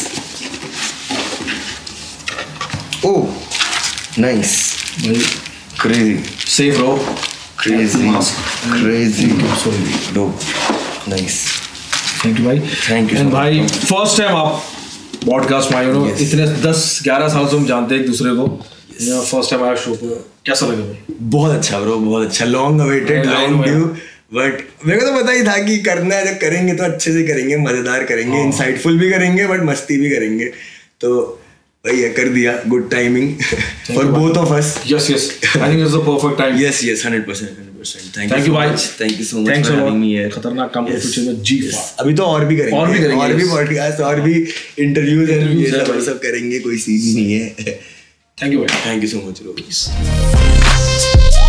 S2: Oh, nice.
S1: भाई
S2: Crazy.
S1: safe रहो.
S2: Crazy.
S1: Mask.
S2: Crazy.
S1: Sorry.
S2: Dope. Nice.
S1: Thank you भाई.
S2: Thank you so
S1: and
S2: much.
S1: भाई फर्स्ट टाइम आप पॉडकास्ट में आए हो.
S2: Yes.
S1: इतने 10-11 साल से हम जानते हैं एक दूसरे को. फर्स्ट टाइम आया शो पे, कैसा लगा भाई?
S2: बहुत अच्छा ब्रो, बहुत अच्छा. Long awaited, long due. But मेरे को तो पता ही था कि करना है, जब करेंगे तो अच्छे से करेंगे, मजेदार करेंगे, इंसाइटफुल भी करेंगे बट मस्ती भी करेंगे. तो वही है, कर दिया. Good timing for both of us.
S1: Yes. I think it's the perfect time.
S2: Yes, 100%.
S1: Thank you
S2: so
S1: भाई.
S2: much. Thank you so much
S1: Thanks
S2: for
S1: a lot.
S2: having me here.
S1: खतरनाक काम कर फ्यूचर में. G4.
S2: अभी तो और भी करेंगे, और भी
S1: yes.
S2: पॉडकास्ट, और भी इंटरव्यूज ये सब करेंगे. कोई सीन नहीं है.
S1: Thank you भाई.
S2: Thank you so much bro.